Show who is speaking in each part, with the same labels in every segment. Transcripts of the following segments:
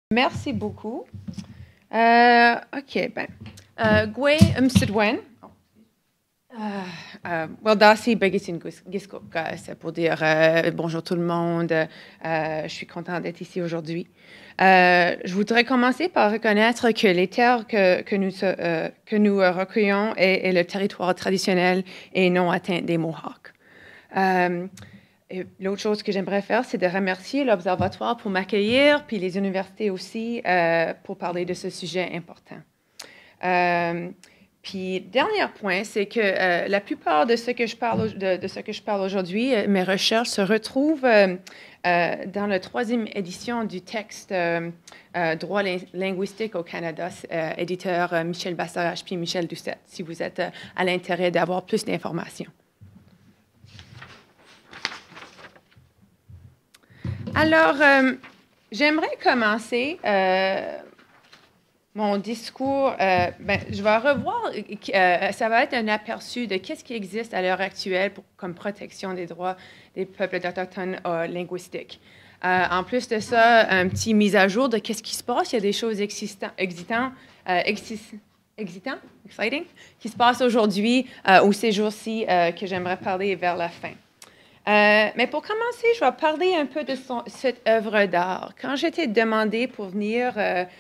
Speaker 1: Merci beaucoup. OK, Gwe Msidwen. Dasi Begitin Giskok, c'est pour dire bonjour tout le monde. Je suis contente d'être ici aujourd'hui. Je voudrais commencer par reconnaître que les terres que nous recueillons est le territoire traditionnel et non atteint des Mohawks. L'autre chose que j'aimerais faire, c'est de remercier l'Observatoire pour m'accueillir, puis les universités aussi, pour parler de ce sujet important. Puis, dernier point, c'est que la plupart de ce que je parle aujourd'hui, mes recherches se retrouvent dans la 3e édition du texte Droit linguistique au Canada, éditeur Michel Bastarache puis Michel Doucette, si vous êtes à l'intérêt d'avoir plus d'informations. Alors, j'aimerais commencer mon discours. Je vais revoir, ça va être un aperçu de qu'est-ce qui existe à l'heure actuelle comme protection des droits des peuples autochtones linguistiques. En plus de ça, un petit mise à jour de qu'est-ce qui se passe. Il y a des choses exciting, qui se passent aujourd'hui ou ces jours-ci que j'aimerais parler vers la fin. Mais pour commencer, je vais parler un peu de cette œuvre d'art. Quand j'étais demandée pour venir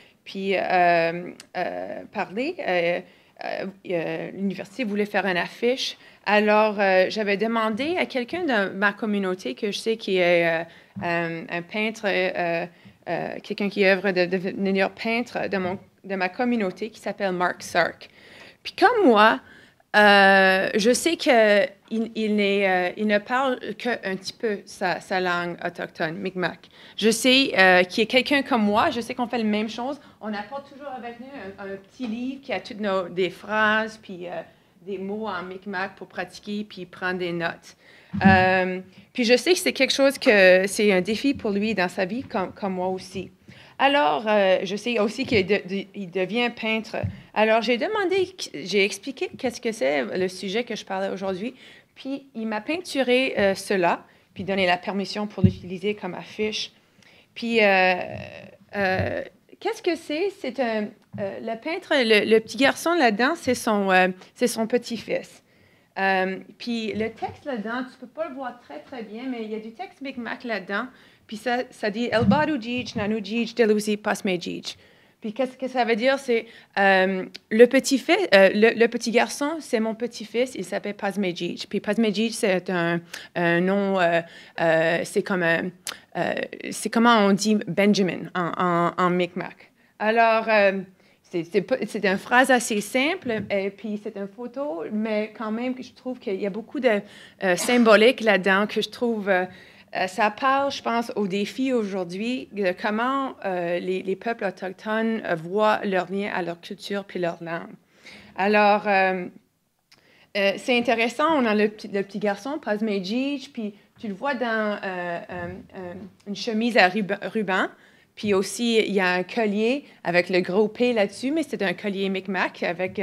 Speaker 1: parler, l'université voulait faire une affiche. Alors, j'avais demandé à quelqu'un de ma communauté, que je sais qui est un peintre, quelqu'un qui œuvre de devenir peintre de ma communauté, qui s'appelle Mark Sark. Puis comme moi, je sais qu'il ne parle qu'un petit peu sa langue autochtone, Mi'kmaq. Je sais qu'il est quelqu'un comme moi, je sais qu'on fait la même chose. On apporte toujours avec nous un petit livre qui a toutes des phrases, puis des mots en Mi'kmaq pour pratiquer, puis prendre des notes. Puis je sais que c'est quelque chose c'est un défi pour lui dans sa vie, comme moi aussi. Alors, je sais aussi qu'il devient peintre. Alors, j'ai expliqué qu'est-ce que c'est le sujet que je parlais aujourd'hui. Puis, il m'a peinturé cela, puis donné la permission pour l'utiliser comme affiche. Puis, qu'est-ce que c'est? C'est le peintre, le petit garçon là-dedans, c'est son petit-fils. Puis, le texte là-dedans, tu ne peux pas le voir très, très bien, mais il y a du texte Mi'kmaq là-dedans. Puis ça dit « Elbadu jij, nanu jij, delusi pasme jij ». Puis qu'est-ce que ça veut dire? C'est le petit garçon, c'est mon petit-fils, il s'appelle Pasme jij. Puis Pasme jij, c'est un nom, c'est comment on dit Benjamin en Mi'kmaq. Alors, c'est une phrase assez simple, et puis c'est une photo, mais quand même, je trouve qu'il y a beaucoup de symbolique là-dedans que je trouve... ça parle, je pense, aux défis aujourd'hui de comment les peuples autochtones voient leur lien à leur culture puis leur langue. Alors, c'est intéressant, on a le petit garçon, Pasme jij, puis tu le vois dans une chemise à ruban, puis aussi, il y a un collier avec le gros P là-dessus, mais c'est un collier Mi'kmaq avec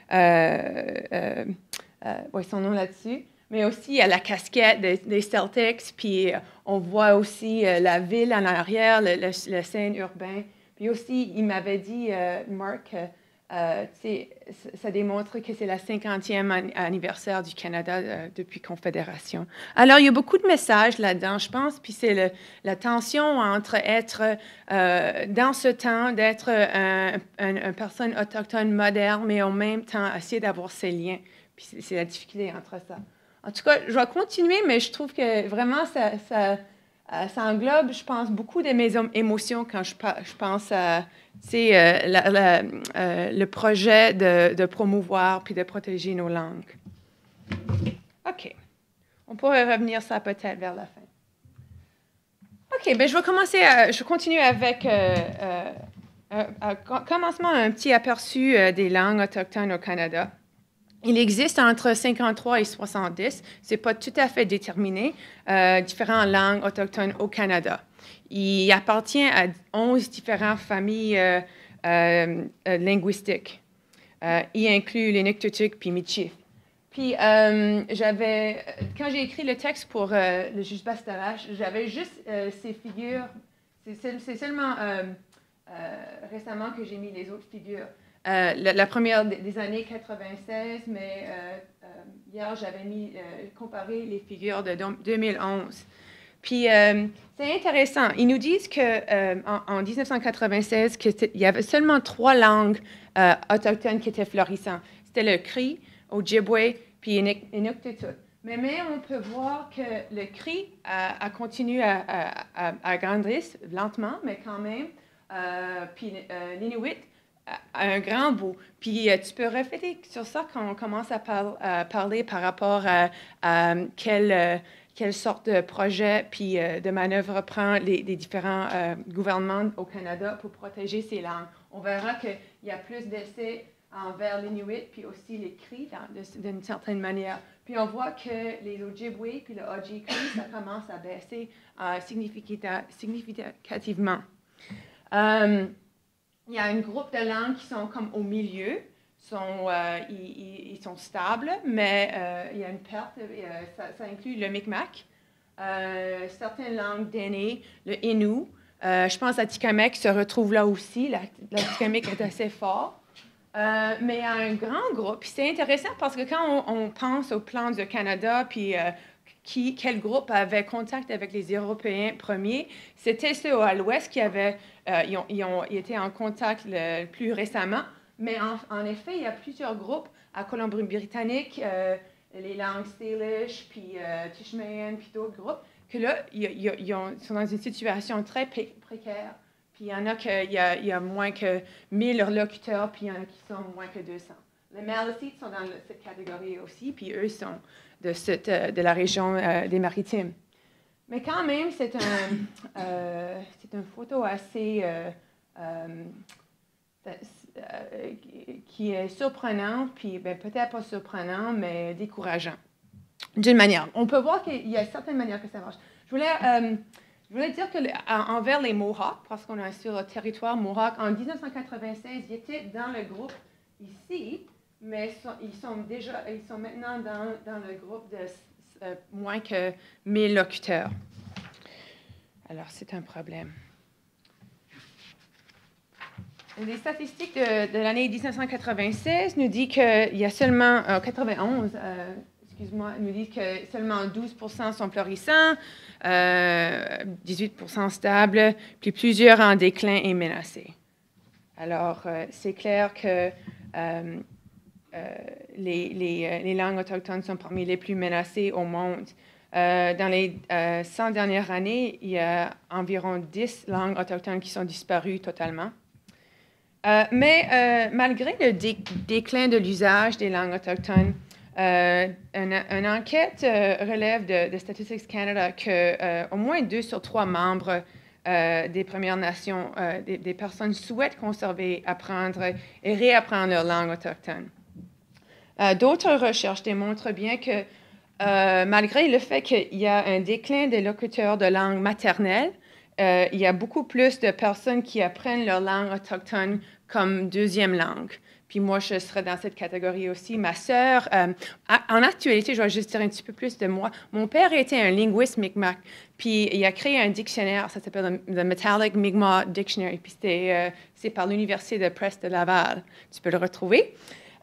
Speaker 1: son nom là-dessus. Mais aussi, il y a la casquette des Celtics, puis on voit aussi la ville en arrière, le scène urbain. Puis aussi, il m'avait dit, Mark, ça démontre que c'est la 50e anniversaire du Canada depuis Confédération. Alors, il y a beaucoup de messages là-dedans, je pense, puis c'est la tension entre être, dans ce temps, d'être une personne autochtone moderne, mais en même temps, essayer d'avoir ces liens. Puis c'est la difficulté entre ça. En tout cas, je vais continuer, mais je trouve que vraiment, ça englobe, je pense, beaucoup de mes émotions quand je pense à le projet de promouvoir puis de protéger nos langues. OK. On pourrait revenir ça peut-être vers la fin. OK, je vais continuer avec commencement un petit aperçu des langues autochtones au Canada. Il existe entre 53 et 70, ce n'est pas tout à fait déterminé, différentes langues autochtones au Canada. Il appartient à 11 différentes familles linguistiques. Il inclut les Nuktitut puis Michif. Puis, quand j'ai écrit le texte pour le juge Bastarache, j'avais juste ces figures, c'est seulement récemment que j'ai mis les autres figures. La première des années 96, mais hier, j'avais comparé les figures de 2011. Puis, c'est intéressant. Ils nous disent qu'en 1996, il y avait seulement 3 langues autochtones qui étaient florissantes. C'était le Cri, Ojibwe, puis Inuktitut. Mais on peut voir que le Cri a continué à grandir lentement, mais quand même. Puis l'Inuit a un grand bout. Puis tu peux réfléchir sur ça quand on commence à parler par rapport à quelle sorte de projet puis de manœuvre prend les différents gouvernements au Canada pour protéger ces langues. On verra qu'il y a plus d'essais envers l'Inuit puis aussi les Cris d'une certaine manière. Puis on voit que les Ojibwe puis le Ojibwe, ça commence à baisser significativement. Il y a un groupe de langues qui sont comme au milieu, ils sont stables, mais il y a une perte, ça inclut le Mi'kmaq, certaines langues d'aînés, le Innu. Je pense que l'Atikamekw se retrouve là aussi, l'Atikamekw est assez fort. Mais il y a un grand groupe, puis c'est intéressant parce que quand on pense aux plans du Canada, puis quel groupe avait contact avec les Européens premiers, c'était ceux à l'ouest qui avaient, ils étaient en contact le plus récemment, mais en effet, il y a plusieurs groupes à Colombie-Britannique, les langues Salish, puis Tishmayan, puis d'autres groupes, que là, ils sont dans une situation très précaire. Puis il y en a qu'il y a moins que 1000 locuteurs, puis il y en a qui sont moins que 200. Les Maliseets sont dans cette catégorie aussi, puis eux sont de la région des Maritimes. Mais quand même, c'est une photo assez qui est surprenante, puis peut-être pas surprenant, mais décourageant. D'une manière. On peut voir qu'il y a certaines manières que ça marche. Je voulais dire envers les Mohawks, parce qu'on est sur le territoire Mohawk, en 1996, ils étaient dans le groupe ici, mais ils sont maintenant dans le groupe de moins que 1000 locuteurs. Alors, c'est un problème. Les statistiques de l'année 1996 nous disent qu'il y a seulement 91, nous disent que seulement 12% sont florissants, 18% stables, puis plusieurs en déclin et menacés. Alors, c'est clair que les langues autochtones sont parmi les plus menacées au monde. Dans les 100 dernières années, il y a environ 10 langues autochtones qui sont disparues totalement. Mais malgré le déclin de l'usage des langues autochtones, une enquête relève de Statistics Canada qu'au moins 2 sur 3 membres des Premières Nations, des personnes souhaitent conserver, apprendre et réapprendre leur langue autochtone. D'autres recherches démontrent bien que malgré le fait qu'il y a un déclin des locuteurs de langue maternelle, il y a beaucoup plus de personnes qui apprennent leur langue autochtone comme deuxième langue. Puis moi, je serais dans cette catégorie aussi. Ma sœur, en actualité, je vais juste dire un petit peu plus de moi. Mon père était un linguiste Mi'kmaq, puis il a créé un dictionnaire, ça s'appelle The Metallic Mi'kmaq Dictionary, puis c'est par l'Université de Presse de Laval. Tu peux le retrouver.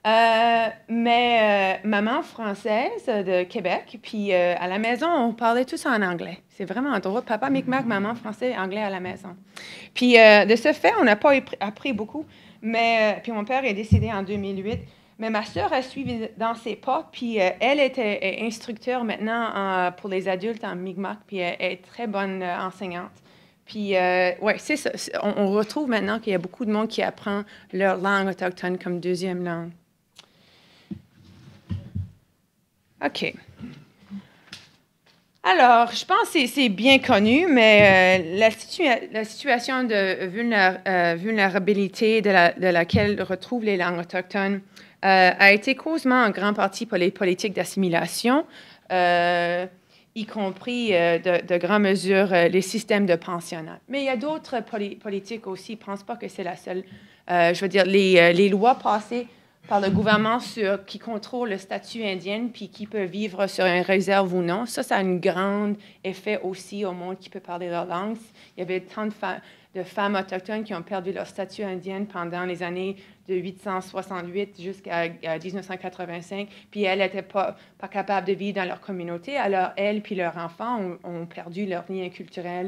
Speaker 1: Mais maman française de Québec, puis à la maison, on parlait tous en anglais. C'est vraiment drôle. Papa Mi'kmaq, maman français, anglais à la maison. Puis de ce fait, on n'a pas appris beaucoup. Mais puis mon père est décédé en 2008. Mais ma sœur a suivi dans ses pas, puis elle était instructeur maintenant pour les adultes en Mi'kmaq, puis elle est très bonne enseignante. Puis, ouais, c'est ça. On retrouve maintenant qu'il y a beaucoup de monde qui apprend leur langue autochtone comme deuxième langue. OK. Alors, je pense que c'est bien connu, mais la situation de vulnérabilité de laquelle retrouvent les langues autochtones a été causement en grande partie par les politiques d'assimilation, y compris de grandes mesures les systèmes de pensionnat. Mais il y a d'autres politiques aussi. Je ne pense pas que c'est la seule. Je veux dire, les lois passées par le gouvernement qui contrôle le statut indien puis qui peut vivre sur une réserve ou non. Ça a un grand effet aussi au monde qui peut parler leur langue. Il y avait tant de femmes autochtones qui ont perdu leur statut indien pendant les années de 1868 jusqu'à 1985, puis elles n'étaient pas capables de vivre dans leur communauté, alors elles puis leurs enfants ont perdu leur lien culturel,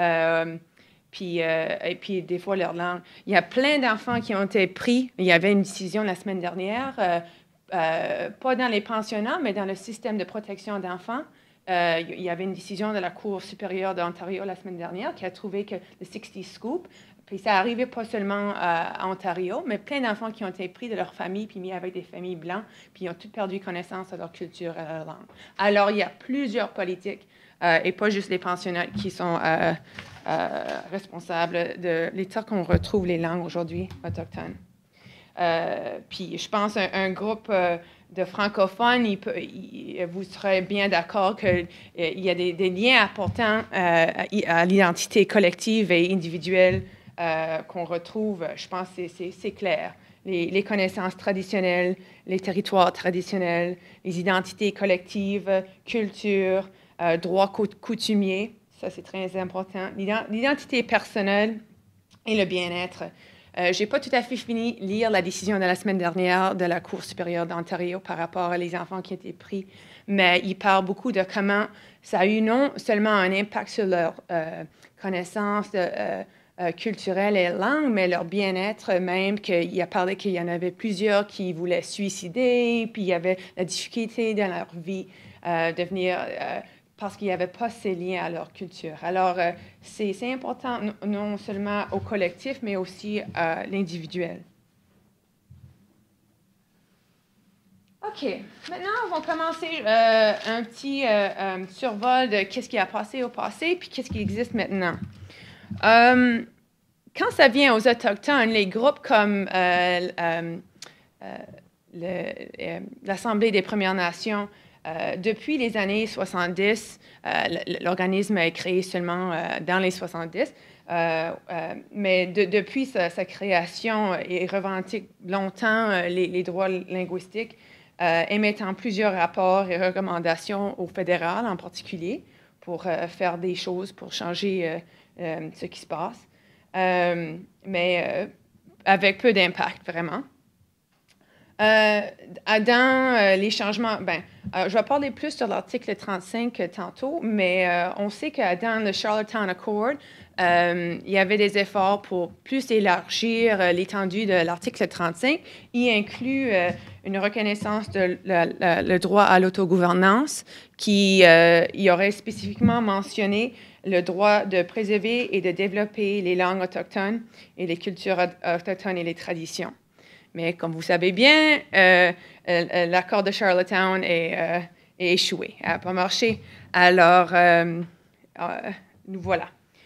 Speaker 1: et puis des fois leur langue. Il y a plein d'enfants qui ont été pris. Il y avait une décision la semaine dernière, pas dans les pensionnats, mais dans le système de protection d'enfants. Il y avait une décision de la Cour supérieure d'Ontario la semaine dernière qui a trouvé que le 60 Scoop, puis ça arrivait pas seulement à Ontario, mais plein d'enfants qui ont été pris de leur famille puis mis avec des familles blanches, puis ils ont tous perdu connaissance de leur culture et de leur langue. Alors, il y a plusieurs politiques, et pas juste les pensionnats, qui sont responsables de l'état qu'on retrouve les langues aujourd'hui autochtones. Puis je pense un groupe de francophones, vous serez bien d'accord qu'il y a des liens importants à l'identité collective et individuelle qu'on retrouve. Je pense que c'est clair. Les connaissances traditionnelles, les territoires traditionnels, les identités collectives, culture, droits coutumiers, ça c'est très important. L'identité personnelle et le bien-être. Je n'ai pas tout à fait fini de lire la décision de la semaine dernière de la Cour supérieure d'Ontario par rapport aux enfants qui ont été pris, mais il parle beaucoup de comment ça a eu non seulement un impact sur leur connaissance culturelle et langue, mais leur bien-être même, qu'il a parlé qu'il y en avait plusieurs qui voulaient se suicider, puis il y avait la difficulté dans leur vie de venir... parce qu'il n'y avait pas ces liens à leur culture. Alors, c'est important non seulement au collectif, mais aussi à l'individuel. OK. Maintenant, on va commencer un petit survol de qu'est-ce qui a passé au passé, puis qu'est-ce qui existe maintenant. Quand ça vient aux Autochtones, les groupes comme l'Assemblée des Premières Nations, depuis les années 70, l'organisme est créé seulement dans les 70, mais depuis sa création, il revendique longtemps les droits linguistiques, émettant plusieurs rapports et recommandations au fédéral en particulier pour faire des choses, pour changer ce qui se passe, mais avec peu d'impact, vraiment. Dans les changements, je vais parler plus sur l'article 35 tantôt, mais on sait que dans le Charlottetown Accord, il y avait des efforts pour plus élargir l'étendue de l'article 35. Il inclut une reconnaissance de le droit à l'autogouvernance qui y aurait spécifiquement mentionné le droit de préserver et de développer les langues autochtones et les cultures autochtones et les traditions. Mais comme vous savez bien, l'accord de Charlottetown est échoué, n'a pas marché. Alors, nous voilà.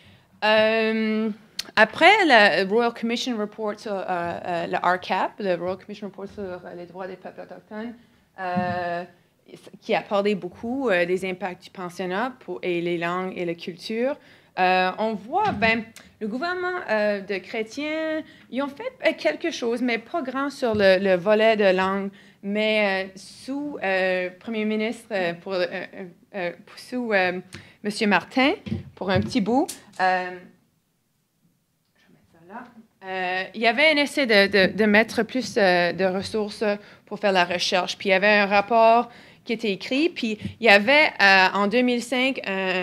Speaker 1: Après le Royal Commission Report sur le RCAP, le Royal Commission Report sur les droits des peuples autochtones, qui a parlé beaucoup des impacts du pensionnat et les langues et la culture, on voit, le gouvernement de chrétiens, ils ont fait quelque chose, mais pas grand sur le volet de langue, mais sous Premier ministre, sous M. Martin, pour un petit bout, je vais mettre ça là. Il y avait un essai de mettre plus de ressources pour faire la recherche, puis il y avait un rapport qui était écrit, puis il y avait en 2005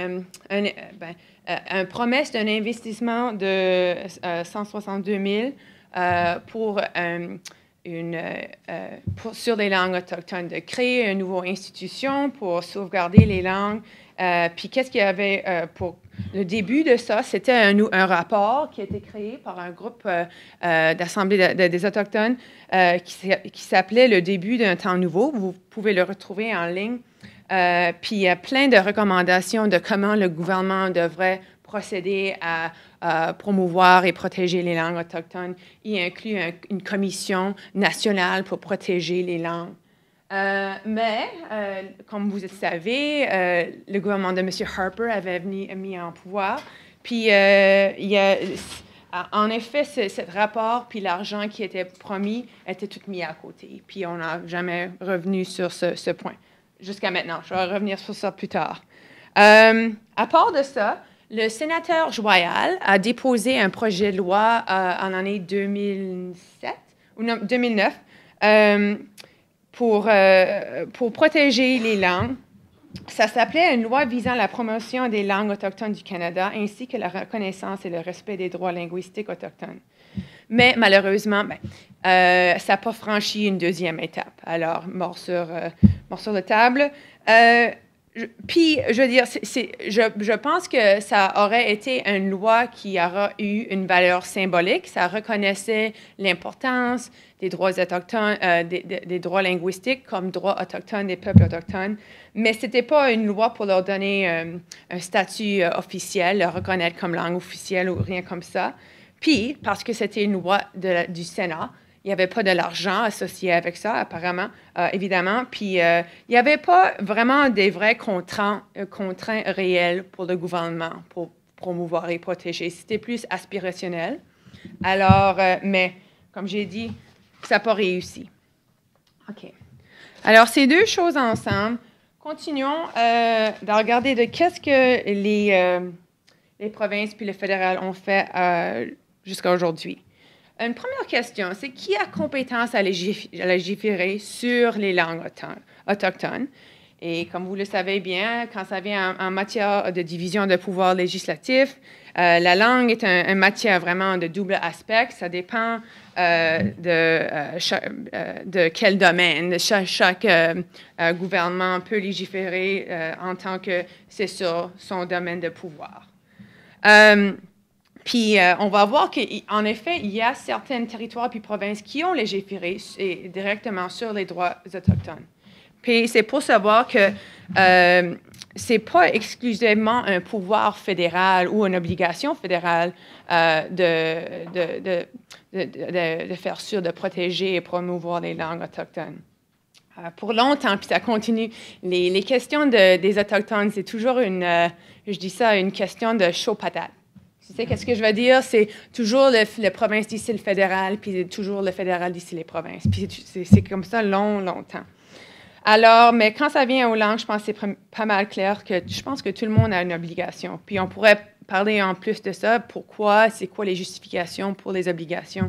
Speaker 1: une promesse d'un investissement de 162 000 sur les langues autochtones, de créer une nouvelle institution pour sauvegarder les langues. Puis qu'est-ce qu'il y avait pour le début de ça? C'était un rapport qui a été créé par un groupe d'Assemblée des Autochtones qui s'appelait « Le début d'un temps nouveau ». Vous pouvez le retrouver en ligne. Puis il y a plein de recommandations de comment le gouvernement devrait procéder à promouvoir et protéger les langues autochtones. Il inclut une commission nationale pour protéger les langues. Mais, comme vous le savez, le gouvernement de M. Harper avait mis en pouvoir. Puis, il y a, en effet, ce rapport puis l'argent qui était promis était tout mis à côté. Puis, on n'a jamais revenu sur ce point jusqu'à maintenant. Je vais revenir sur ça plus tard. À part de ça, le sénateur Joyal a déposé un projet de loi en l'année 2007 ou non, 2009 pour protéger les langues. Ça s'appelait une loi visant la promotion des langues autochtones du Canada ainsi que la reconnaissance et le respect des droits linguistiques autochtones. Mais malheureusement, ça n'a pas franchi une deuxième étape. Alors, mort sur la table. Puis, je veux dire, je pense que ça aurait été une loi qui aura eu une valeur symbolique. Ça reconnaissait l'importance des droits autochtones, des droits linguistiques comme droits autochtones des peuples autochtones. Mais ce n'était pas une loi pour leur donner un statut officiel, le reconnaître comme langue officielle ou rien comme ça. Puis, parce que c'était une loi du Sénat, il n'y avait pas de l'argent associé avec ça, apparemment, évidemment. Puis, il n'y avait pas vraiment des vrais contraintes réels pour le gouvernement pour promouvoir et protéger. C'était plus aspirationnel. Alors, mais, comme j'ai dit, ça n'a pas réussi. OK. Alors, ces deux choses ensemble, continuons de regarder de qu'est-ce que les provinces puis le fédéral ont fait jusqu'à aujourd'hui. Une première question, c'est qui a compétence à légiférer sur les langues autochtones? Et comme vous le savez bien, quand ça vient en matière de division de pouvoir législatif, la langue est une matière vraiment de double aspect. Ça dépend de quel domaine. Chaque gouvernement peut légiférer en tant que c'est sur son domaine de pouvoir. Puis, on va voir qu'en effet, il y a certains territoires puis provinces qui ont légiféré directement sur les droits autochtones. Puis, c'est pour savoir que ce n'est pas exclusivement un pouvoir fédéral ou une obligation fédérale de faire sûr de protéger et promouvoir les langues autochtones. Pour longtemps, puis ça continue, les questions des Autochtones, c'est toujours je dis ça, une question de chaud patate. Tu sais, qu'est-ce que je veux dire? C'est toujours le province d'ici le fédéral, puis toujours le fédéral d'ici les provinces. Puis c'est comme ça longtemps. Alors, mais quand ça vient aux langues, je pense que c'est pas mal clair que je pense que tout le monde a une obligation. Puis on pourrait parler en plus de ça, pourquoi, c'est quoi les justifications pour les obligations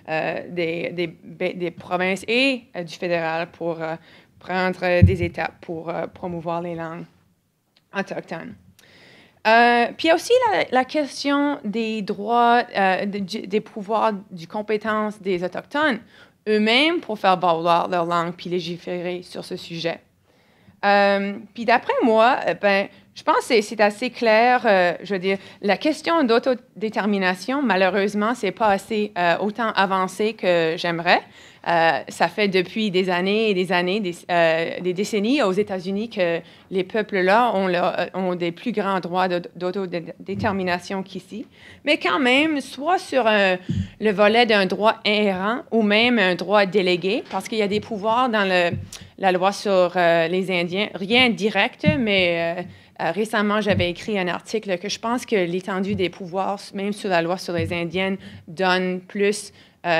Speaker 1: des provinces et du fédéral pour prendre des étapes pour promouvoir les langues autochtones. Puis il y a aussi la question des droits, des pouvoirs, des compétences des Autochtones eux-mêmes pour faire valoir leur langue puis légiférer sur ce sujet. Puis d'après moi, je pense que c'est assez clair. Je veux dire, la question d'autodétermination, malheureusement, c'est pas assez autant avancé que j'aimerais. Ça fait depuis des années et des années, des décennies aux États-Unis que les peuples-là ont des plus grands droits d'autodétermination qu'ici. Mais quand même, soit sur le volet d'un droit inhérent ou même un droit délégué, parce qu'il y a des pouvoirs dans la loi sur les Indiens, rien de direct, mais récemment, j'avais écrit un article que je pense que l'étendue des pouvoirs, même sur la loi sur les Indiennes, donne plus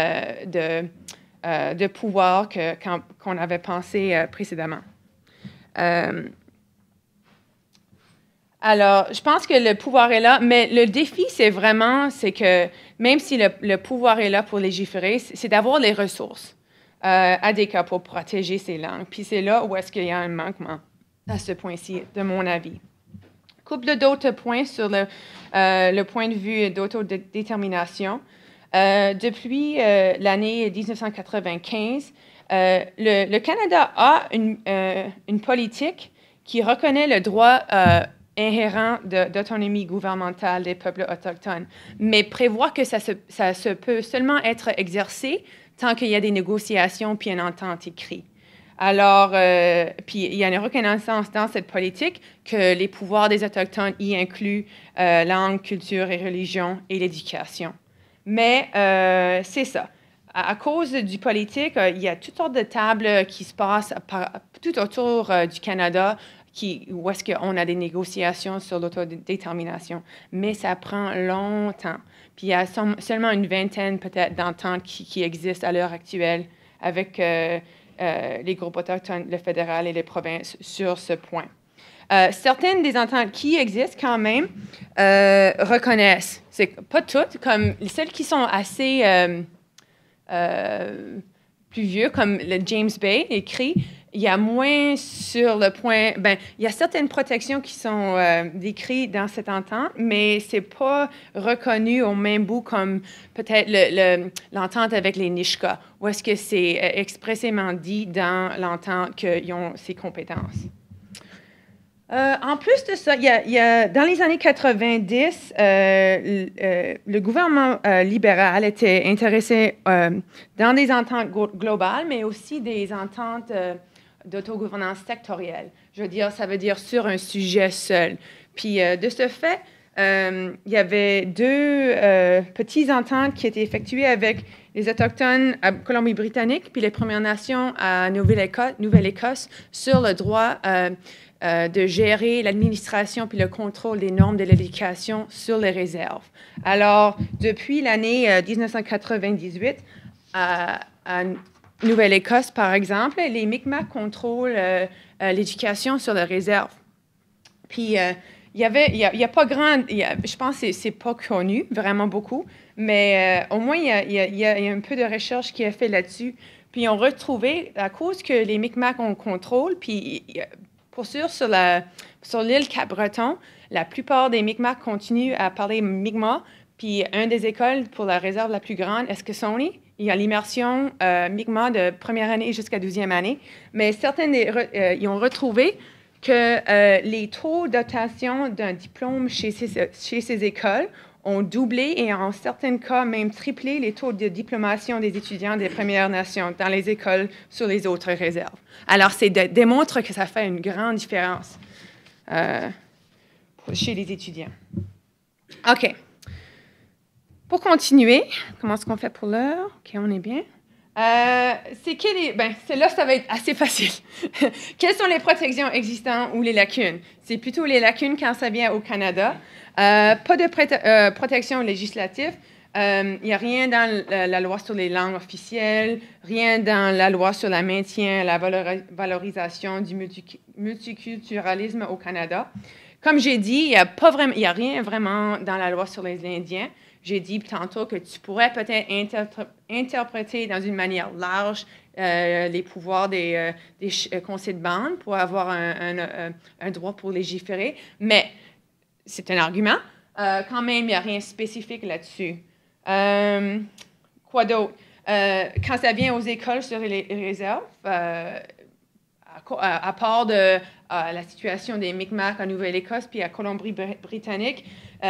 Speaker 1: de pouvoir qu'on avait pensé précédemment. Alors, je pense que le pouvoir est là, mais le défi, c'est que même si le pouvoir est là pour légiférer, c'est d'avoir les ressources adéquates pour protéger ces langues. Puis c'est là où est-ce qu'il y a un manquement à ce point-ci, de mon avis. Couple d'autres points sur le point de vue d'autodétermination. Depuis l'année 1995, le Canada a une politique qui reconnaît le droit inhérent d'autonomie gouvernementale des peuples autochtones, mais prévoit que ça peut seulement être exercé tant qu'il y a des négociations puis une entente écrite. Alors, puis il y a une reconnaissance dans cette politique que les pouvoirs des Autochtones y incluent langue, culture et religion et l'éducation. Mais c'est ça. À cause du politique, il y a toutes sortes de tables qui se passent tout autour du Canada où est-ce qu'on a des négociations sur l'autodétermination. Mais ça prend longtemps. Puis il y a seulement une vingtaine peut-être d'ententes qui existent à l'heure actuelle avec les groupes autochtones, le fédéral et les provinces sur ce point. Certaines des ententes qui existent quand même reconnaissent. C'est pas toutes, comme celles qui sont assez plus vieux, comme le James Bay écrit, il y a moins sur le point. Ben, il y a certaines protections qui sont décrites dans cette entente, mais c'est pas reconnu au même bout comme peut-être l'entente avec les Nisga'a, où est-ce que c'est expressément dit dans l'entente qu'ils ont ces compétences. En plus de ça, dans les années 90, le gouvernement libéral était intéressé dans des ententes globales, mais aussi des ententes d'autogouvernance sectorielle. Je veux dire, ça veut dire sur un sujet seul. Puis de ce fait, il y avait deux petites ententes qui étaient effectuées avec les Autochtones à Colombie-Britannique puis les Premières Nations à Nouvelle-Écosse sur le droit de gérer l'administration puis le contrôle des normes de l'éducation sur les réserves. Alors, depuis l'année 1998, à Nouvelle-Écosse, par exemple, les Mi'kmaq contrôlent l'éducation sur les réserves. Puis, il y a pas grand, je pense que c'est pas connu vraiment beaucoup, mais au moins, il y a un peu de recherche qui est fait là-dessus. Puis, on retrouvé, à cause que les Mi'kmaq ont contrôle, puis pour sûr, sur l'île Cap-Breton, la plupart des Mi'kmaq continuent à parler Mi'kmaq. Puis, une des écoles pour la réserve la plus grande, Eskasoni, il y a l'immersion Mi'kmaq de première année jusqu'à 12e année. Mais certaines, ils ont retrouvé que les taux d'obtention d'un diplôme chez ces écoles ont doublé et en certains cas même triplé les taux de diplomation des étudiants des Premières Nations dans les écoles sur les autres réserves. Alors, ça démontre que ça fait une grande différence chez les étudiants. OK. Pour continuer, comment est-ce qu'on fait pour l'heure? OK, on est bien. Là, ça va être assez facile. Quelles sont les protections existantes ou les lacunes? C'est plutôt les lacunes quand ça vient au Canada. Pas de protection législative. Il n'y a rien dans la loi sur les langues officielles, rien dans la loi sur le maintien et la valorisation du multiculturalisme au Canada. Comme j'ai dit, il n'y a rien vraiment dans la loi sur les Indiens. J'ai dit tantôt que tu pourrais peut-être interpréter dans une manière large les pouvoirs des conseils de bande pour avoir un droit pour légiférer, mais c'est un argument. Quand même, il n'y a rien de spécifique là-dessus. Quoi d'autre? Quand ça vient aux écoles sur les réserves, à part de la situation des Mi'kmaq en Nouvelle-Écosse puis à Colombie-Britannique,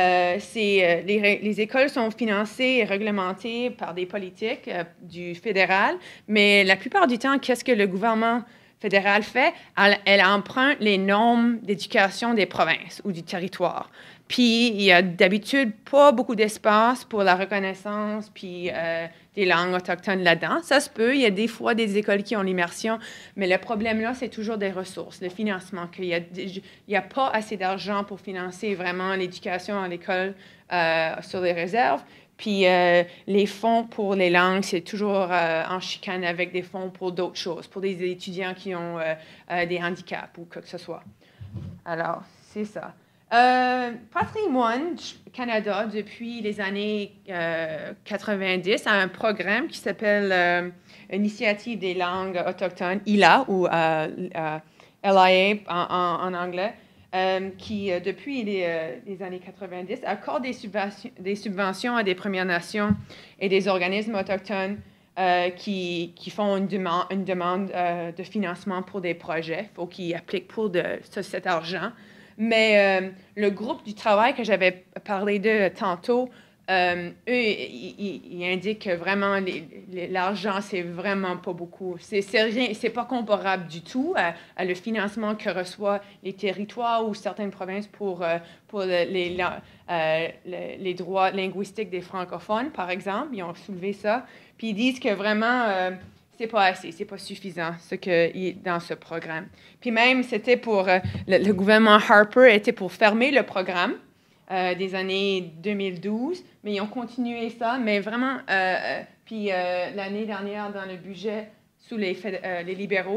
Speaker 1: les écoles sont financées et réglementées par des politiques du fédéral, mais la plupart du temps, qu'est-ce que le gouvernement fédéral fait? Elle emprunte les normes d'éducation des provinces ou du territoire. Puis, il y a d'habitude pas beaucoup d'espace pour la reconnaissance puis des langues autochtones là-dedans. Ça se peut, il y a des fois des écoles qui ont l'immersion, mais le problème là, c'est toujours des ressources, le financement, qu'il n'y a pas assez d'argent pour financer vraiment l'éducation à l'école sur les réserves. Puis les fonds pour les langues, c'est toujours en chicane avec des fonds pour d'autres choses, pour des étudiants qui ont des handicaps ou quoi que ce soit. Alors, c'est ça. Patrimoine Canada, depuis les années 90, a un programme qui s'appelle Initiative des langues autochtones, ILA, ou LIA en anglais, qui, depuis les années 90, accorde des subventions à des Premières Nations et des organismes autochtones qui font une demande de financement pour des projets. Il faut qu'ils appliquent pour cet argent. Mais le groupe du travail que j'avais parlé de tantôt, eux, ils indiquent que vraiment l'argent, c'est vraiment pas beaucoup. C'est pas comparable du tout à le financement que reçoivent les territoires ou certaines provinces pour les droits linguistiques des francophones, par exemple. Ils ont soulevé ça. Puis ils disent que vraiment, c'est pas assez, c'est pas suffisant ce qui est dans ce programme. Puis même, c'était pour le gouvernement Harper était pour fermer le programme des années 2012, mais ils ont continué ça. Mais vraiment, puis l'année dernière, dans le budget sous les libéraux,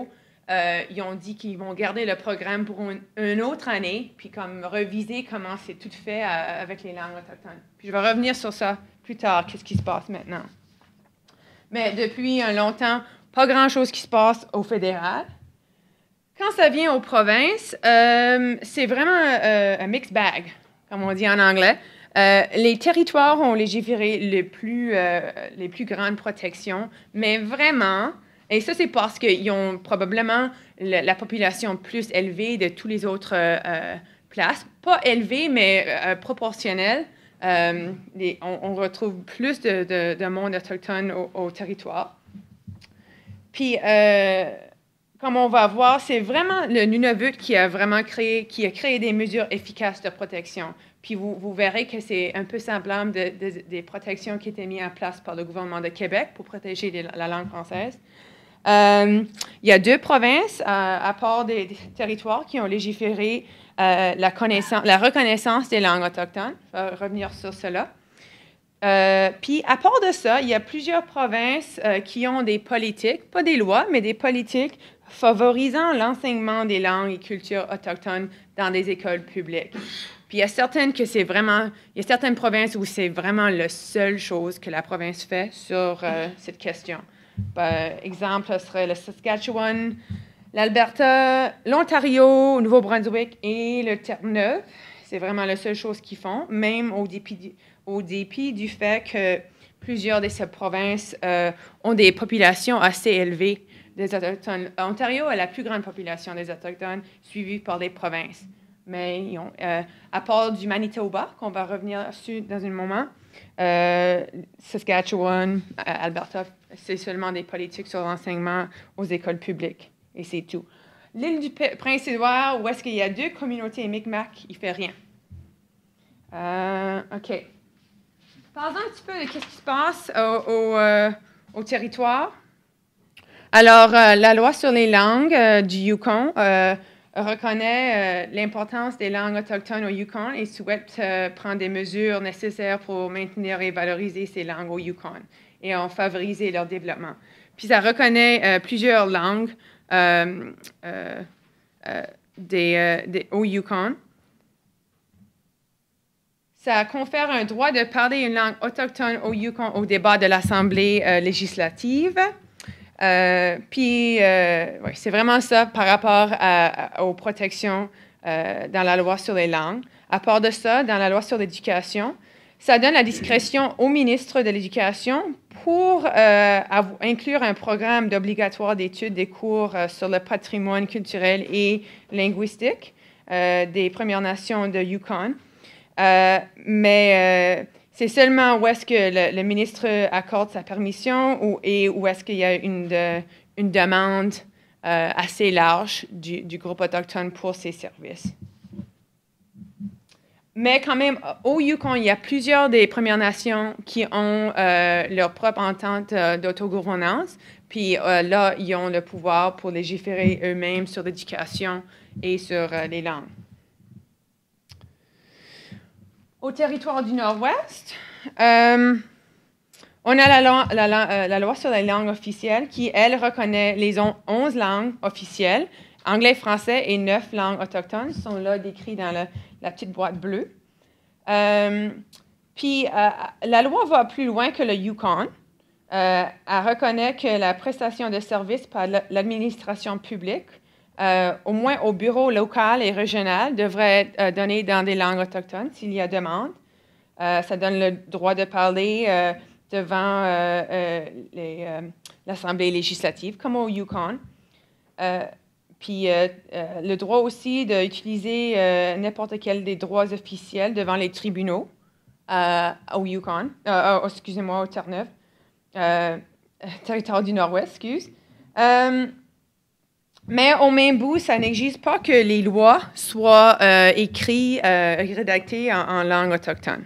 Speaker 1: ils ont dit qu'ils vont garder le programme pour une autre année, puis comme reviser comment c'est tout fait avec les langues autochtones. Puis je vais revenir sur ça plus tard, qu'est-ce qui se passe maintenant. Mais depuis longtemps, pas grand-chose qui se passe au fédéral. Quand ça vient aux provinces, c'est vraiment un mixed bag, comme on dit en anglais. Les territoires ont légiféré les plus grandes protections, mais vraiment, et ça c'est parce qu'ils ont probablement la population plus élevée de toutes les autres places. Pas élevée, mais proportionnelle. On retrouve plus de monde autochtone au territoire. Puis, comme on va voir, c'est vraiment le Nunavut qui a créé des mesures efficaces de protection. Puis vous verrez que c'est un peu semblable des protections qui étaient mises en place par le gouvernement de Québec pour protéger la langue française. Il y a 2 provinces, à part des territoires, qui ont légiféré la reconnaissance des langues autochtones. Je vais revenir sur cela. Puis, à part de ça, il y a plusieurs provinces qui ont des politiques, pas des lois, mais des politiques favorisant l'enseignement des langues et cultures autochtones dans des écoles publiques. Puis, il y a certaines provinces où c'est vraiment la seule chose que la province fait sur cette question. Par exemple, ce serait le Saskatchewan, l'Alberta, l'Ontario, le Nouveau-Brunswick et le Terre-Neuve. C'est vraiment la seule chose qu'ils font, même au dépit du fait que plusieurs de ces provinces ont des populations assez élevées des Autochtones. Ontario a la plus grande population des Autochtones, suivie par les provinces. Mais à part du Manitoba, qu'on va revenir dessus dans un moment, Saskatchewan, Alberta, c'est seulement des politiques sur l'enseignement aux écoles publiques. Et c'est tout. L'île du Prince-Édouard, où est-ce qu'il y a 2 communautés Mi'kmaq, il ne fait rien. OK. Parlons un petit peu de ce qui se passe au territoire. Alors, la loi sur les langues du Yukon reconnaît l'importance des langues autochtones au Yukon et souhaite prendre des mesures nécessaires pour maintenir et valoriser ces langues au Yukon et en favoriser leur développement. Puis ça reconnaît plusieurs langues au Yukon. Ça confère un droit de parler une langue autochtone au Yukon au débat de l'Assemblée législative. C'est vraiment ça par rapport aux protections dans la loi sur les langues. À part de ça, dans la loi sur l'éducation, ça donne la discrétion au ministre de l'Éducation pour inclure un programme d'obligatoire d'études des cours sur le patrimoine culturel et linguistique des Premières Nations de Yukon. C'est seulement où est-ce que le ministre accorde sa permission et où est-ce qu'il y a une demande assez large du groupe autochtone pour ces services. Mais quand même, au Yukon, il y a plusieurs des Premières Nations qui ont leur propre entente d'autogouvernance. Puis là, ils ont le pouvoir pour légiférer eux-mêmes sur l'éducation et sur les langues. Au territoire du Nord-Ouest, on a la loi sur les langues officielles qui, elle, reconnaît les 11 langues officielles, anglais, français et 9 langues autochtones sont là décrits dans la petite boîte bleue. La loi va plus loin que le Yukon. Elle reconnaît que la prestation de services par l'administration publique, au moins au bureau local et régional, devrait être donnée dans des langues autochtones s'il y a demande. Ça donne le droit de parler devant l'Assemblée législative, comme au Yukon. Le droit aussi d'utiliser n'importe quel des droits officiels devant les tribunaux au Yukon, au Terre-Neuve, territoire du Nord-Ouest, excuse. Mais au même bout, ça n'exige pas que les lois soient écrites, rédactées en langue autochtone.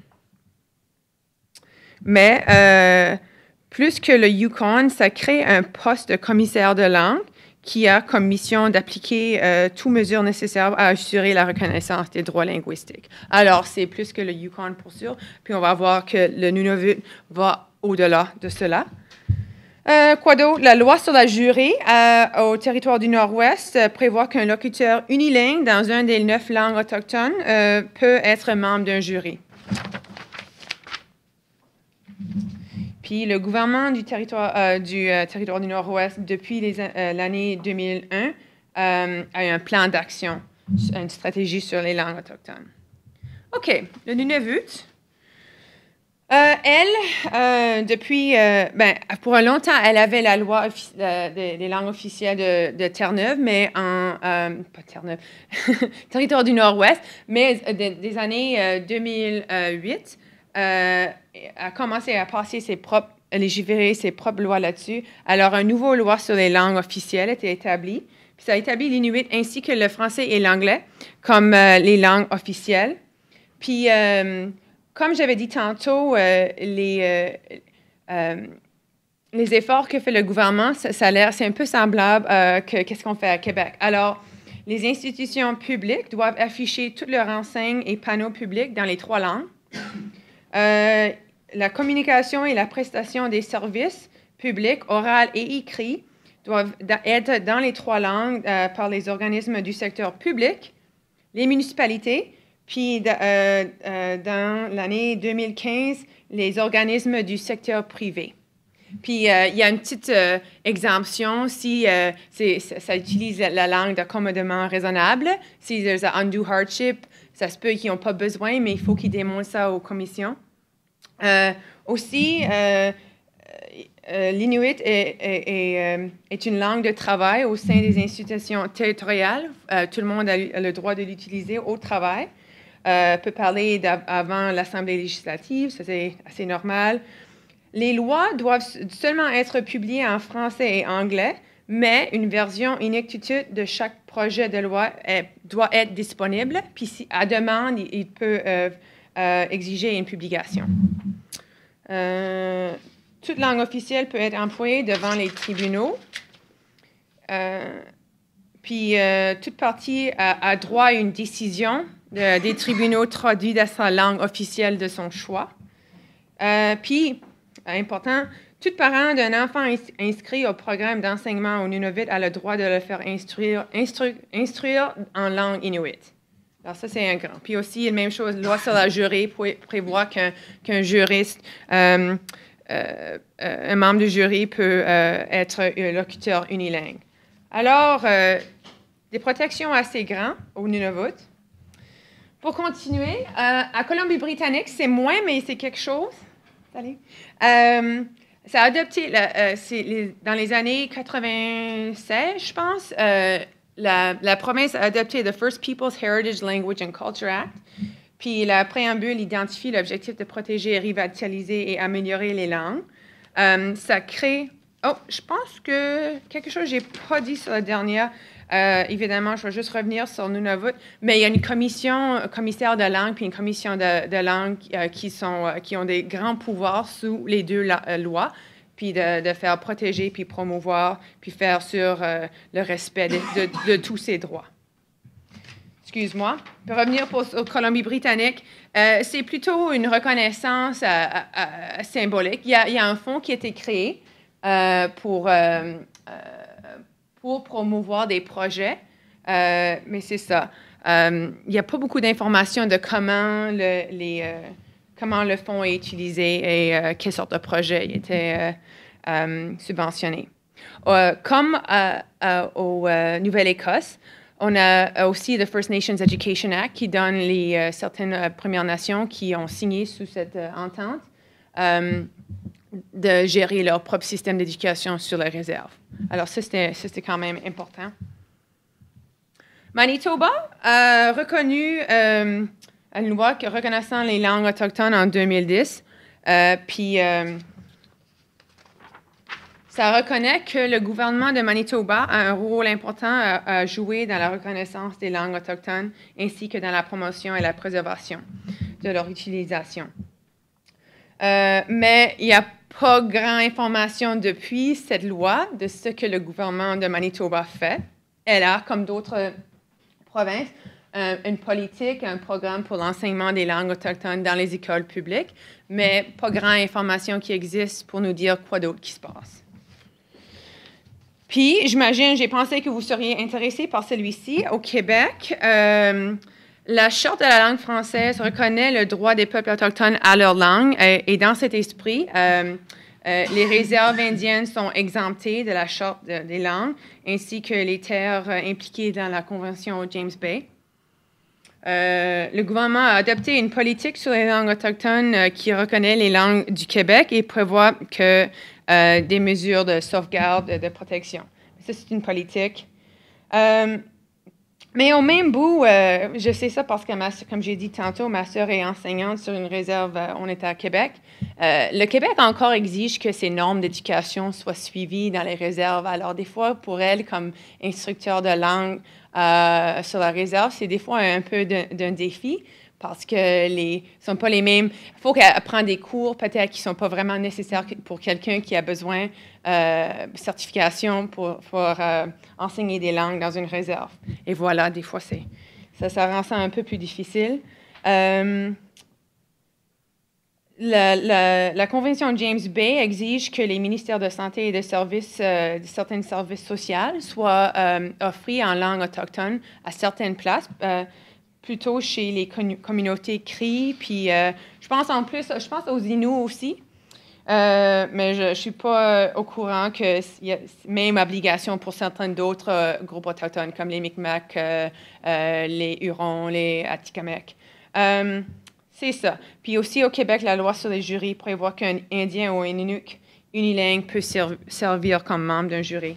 Speaker 1: Mais plus que le Yukon, ça crée un poste de commissaire de langue qui a comme mission d'appliquer toutes mesures nécessaires à assurer la reconnaissance des droits linguistiques. Alors, c'est plus que le Yukon pour sûr, puis on va voir que le Nunavut va au-delà de cela. Quoi d'autre? La loi sur la jurée au territoire du Nord-Ouest prévoit qu'un locuteur unilingue dans une des 9 langues autochtones peut être membre d'un jury. Puis le gouvernement du territoire du Nord-Ouest, depuis l'année 2001, a eu un plan d'action, une stratégie sur les langues autochtones. OK, le Nunavut. Depuis, pour longtemps, elle avait la loi des langues officielles de Terre-Neuve, mais pas Terre-Neuve, territoire du Nord-Ouest, mais des années 2008, a commencé à légiférer ses propres lois là-dessus. Alors, une nouvelle loi sur les langues officielles était établie. Puis ça a établi l'Inuit ainsi que le français et l'anglais comme les langues officielles. Puis, comme j'avais dit tantôt, les efforts que fait le gouvernement, c'est un peu semblable qu'est-ce qu'on fait à Québec. Alors, les institutions publiques doivent afficher toutes leurs enseignes et panneaux publics dans les 3 langues. La communication et la prestation des services publics, oral et écrits, doivent être dans les 3 langues par les organismes du secteur public, les municipalités, puis dans l'année 2015, les organismes du secteur privé. Puis il y a une petite exemption si ça utilise la langue d'accommodement raisonnable. Si there's an undue hardship, ça se peut qu'ils n'ont pas besoin, mais il faut qu'ils démontrent ça aux commissions. Aussi, l'Inuit est une langue de travail au sein des institutions territoriales. Tout le monde a le droit de l'utiliser au travail. Peut parler avant l'Assemblée législative, ça c'est assez normal. Les lois doivent seulement être publiées en français et anglais, mais une version inédite de chaque projet de loi doit être disponible. Puis si à demande, il peut exiger une publication. Toute langue officielle peut être employée devant les tribunaux. Puis toute partie a droit à une décision des tribunaux traduite dans sa langue officielle de son choix. Puis, important, tout parent d'un enfant inscrit au programme d'enseignement au Nunavut a le droit de le faire instruire en langue inuit. Alors ça, c'est un grand. Puis aussi, la même chose, loi sur la jurée prévoit qu'un juriste, un membre du jury peut être un locuteur unilingue. Alors, des protections assez grandes au Nunavut. Pour continuer, à Colombie-Britannique, c'est moins, mais c'est quelque chose. Allez. Ça a adopté, dans les années 96, je pense, la province a adopté the First Peoples Heritage Language and Culture Act. Puis la préambule identifie l'objectif de protéger, revitaliser et améliorer les langues. Ça crée... Oh, je pense que quelque chose que je n'ai pas dit sur la dernière... évidemment, je vais juste revenir sur Nunavut, mais il y a une commissaire de langue puis une commission de langue qui ont des grands pouvoirs sous les 2 lois, puis de faire protéger, puis promouvoir, puis faire sur le respect de tous ces droits. Excuse-moi. Pour revenir sur Colombie-Britannique, c'est plutôt une reconnaissance symbolique. Il y a un fonds qui a été créé pour promouvoir des projets, mais c'est ça. Il n'y a pas beaucoup d'informations de comment le fonds est utilisé et quelle sorte de projet il était subventionné. Comme au Nouvelle-Écosse, on a aussi le First Nations Education Act qui donne certaines Premières Nations qui ont signé sous cette entente de gérer leur propre système d'éducation sur les réserves. Alors, ça, c'était quand même important. Manitoba a reconnu une loi reconnaissant les langues autochtones en 2010. Puis, ça reconnaît que le gouvernement de Manitoba a un rôle important à jouer dans la reconnaissance des langues autochtones ainsi que dans la promotion et la préservation de leur utilisation. Mais il n'y a pas grande information depuis cette loi de ce que le gouvernement de Manitoba fait. Elle a, comme d'autres provinces, une politique, un programme pour l'enseignement des langues autochtones dans les écoles publiques, mais pas grande information qui existe pour nous dire quoi d'autre qui se passe. Puis, j'imagine, j'ai pensé que vous seriez intéressé par celui-ci. Au Québec, la Charte de la langue française reconnaît le droit des peuples autochtones à leur langue. Et dans cet esprit, les réserves indiennes sont exemptées de la Charte des langues, ainsi que les terres impliquées dans la Convention James Bay. Le gouvernement a adopté une politique sur les langues autochtones qui reconnaît les langues du Québec et prévoit que des mesures de sauvegarde, de protection. Ça, c'est une politique. Mais au même bout, je sais ça parce que, comme j'ai dit tantôt, ma sœur est enseignante sur une réserve, on est à Québec. Le Québec encore exige que ces normes d'éducation soient suivies dans les réserves. Alors, des fois, pour elle, comme instructeur de langue sur la réserve, c'est des fois un peu d'un défi parce que sont pas les mêmes. Il faut qu'elle prenne des cours peut-être qui sont pas vraiment nécessaires pour quelqu'un qui a besoin de certification pour enseigner des langues dans une réserve. Et voilà, des fois, ça rend ça un peu plus difficile. La Convention James Bay exige que les ministères de santé et de certains services sociaux soient offrés en langue autochtone à certaines places, plutôt chez les communautés Cris, puis je pense aux Inuits aussi, mais je ne suis pas au courant qu'il y a même obligation pour certains d'autres groupes autochtones, comme les Mi'kmaq, les Hurons, les Atikamekw. C'est ça. Puis aussi au Québec, la loi sur les jurys prévoit qu'un Indien ou un Inuk unilingue peut servir comme membre d'un jury.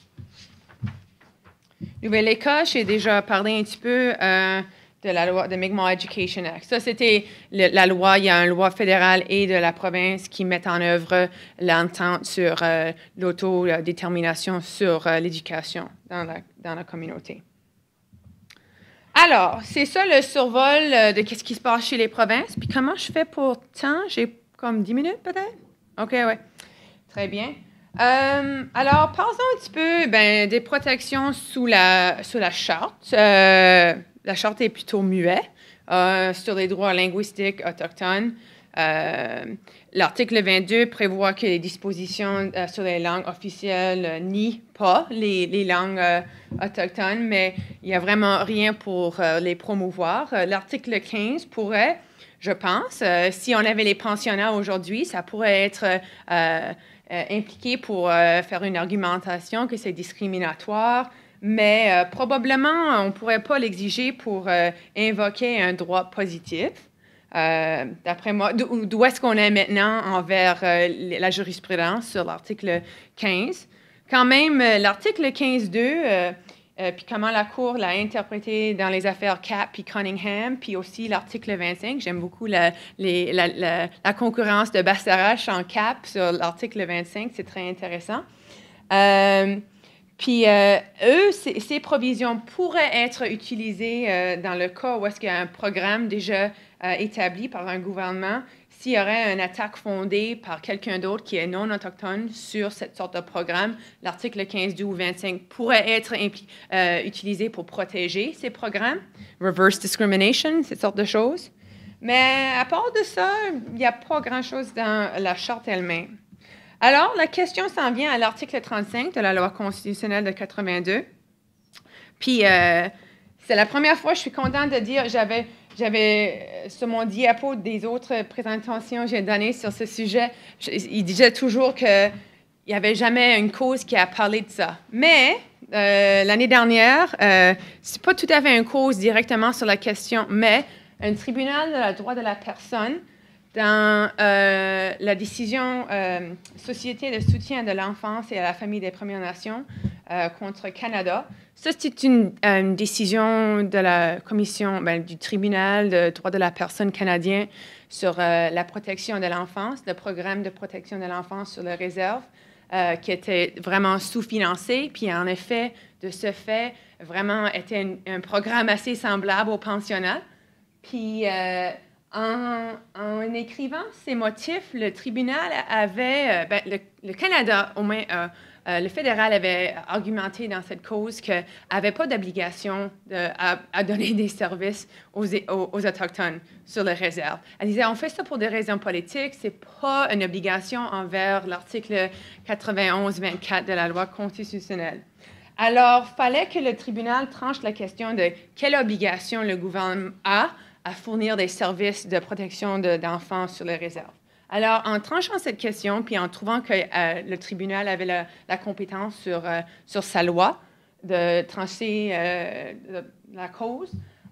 Speaker 1: Nouvelle-Écosse, j'ai déjà parlé un petit peu de la loi de Mi'kmaq Education Act. Ça, c'était la loi, il y a une loi fédérale et de la province qui mettent en œuvre l'entente sur l'autodétermination sur l'éducation dans la communauté. Alors, c'est ça le survol de ce qui se passe chez les provinces. Puis comment je fais pour temps? J'ai comme 10 minutes peut-être? OK, oui. Très bien. Alors, parlons un petit peu des protections sous la charte. La charte est plutôt muette sur les droits linguistiques autochtones. L'article 22 prévoit que les dispositions sur les langues officielles nient pas les langues autochtones, mais il n'y a vraiment rien pour les promouvoir. L'article 15 pourrait, je pense, si on avait les pensionnats aujourd'hui, ça pourrait être impliqué pour faire une argumentation que c'est discriminatoire, mais probablement on ne pourrait pas l'exiger pour invoquer un droit positif. D'après moi, d'où est-ce qu'on est maintenant envers la jurisprudence sur l'article 15? Quand même, l'article 15.2, puis comment la Cour l'a interprété dans les affaires Capp puis Cunningham, puis aussi l'article 25. J'aime beaucoup la concurrence de Bastarache en Capp sur l'article 25. C'est très intéressant. Puis, ces provisions pourraient être utilisées dans le cas où est-ce qu'il y a un programme déjà établi par un gouvernement, s'il y aurait une attaque fondée par quelqu'un d'autre qui est non autochtone sur cette sorte de programme, l'article 15.2 ou 25 pourrait être utilisé pour protéger ces programmes, reverse discrimination, cette sorte de choses. Mais à part de ça, il n'y a pas grand-chose dans la charte elle-même. Alors, la question s'en vient à l'article 35 de la loi constitutionnelle de 82. Puis, c'est la première fois, je suis contente de dire, j'avais sur mon diapo des autres présentations que j'ai données sur ce sujet, il disait toujours qu'il n'y avait jamais une cause qui a parlé de ça. Mais l'année dernière, c'est pas tout à fait une cause directement sur la question, mais un tribunal de la droit de la personne dans la décision Société de soutien de l'enfance et à la famille des Premières Nations contre Canada. Ça, c'est une décision de la commission, du tribunal de droit de la personne canadien sur la protection de l'enfance, le programme de protection de l'enfance sur les réserves, qui était vraiment sous-financé. Puis, en effet, de ce fait, vraiment était un programme assez semblable au pensionnat. Puis, en écrivant ces motifs, le tribunal avait, le Canada au moins le fédéral avait argumenté dans cette cause qu'il n'avait pas d'obligation à donner des services aux Autochtones sur les réserves. Elle disait, on fait ça pour des raisons politiques, ce n'est pas une obligation envers l'article 91-24 de la loi constitutionnelle. Alors, il fallait que le tribunal tranche la question de quelle obligation le gouvernement a à fournir des services de protection d'enfants sur les réserves. Alors, en tranchant cette question, puis en trouvant que le tribunal avait la compétence sur sa loi de trancher la cause,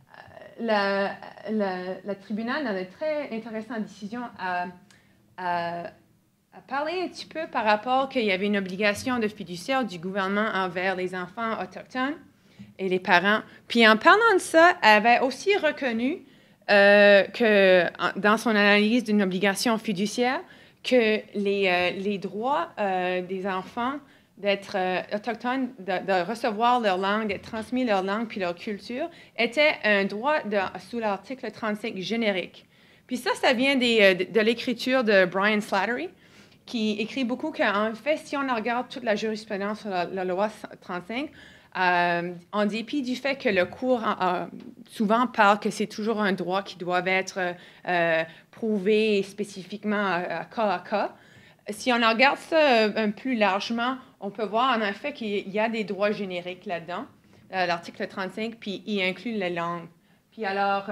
Speaker 1: le tribunal, dans une très intéressante décision, a parlé un petit peu par rapport qu'il y avait une obligation de fiduciaire du gouvernement envers les enfants autochtones et les parents. Puis en parlant de ça, elle avait aussi reconnu que dans son analyse d'une obligation fiduciaire, que les droits des enfants d'être autochtones, de recevoir leur langue, d'être transmis leur langue puis leur culture, étaient un droit sous l'article 35 générique. Puis ça vient de l'écriture de Brian Slattery, qui écrit beaucoup qu'en fait, si on regarde toute la jurisprudence sur la loi 35, en dépit du fait que le cours souvent parle que c'est toujours un droit qui doit être prouvé spécifiquement à cas, si on regarde ça plus largement, on peut voir en effet qu'il y a des droits génériques là-dedans, l'article 35, puis il inclut les langues. Puis alors,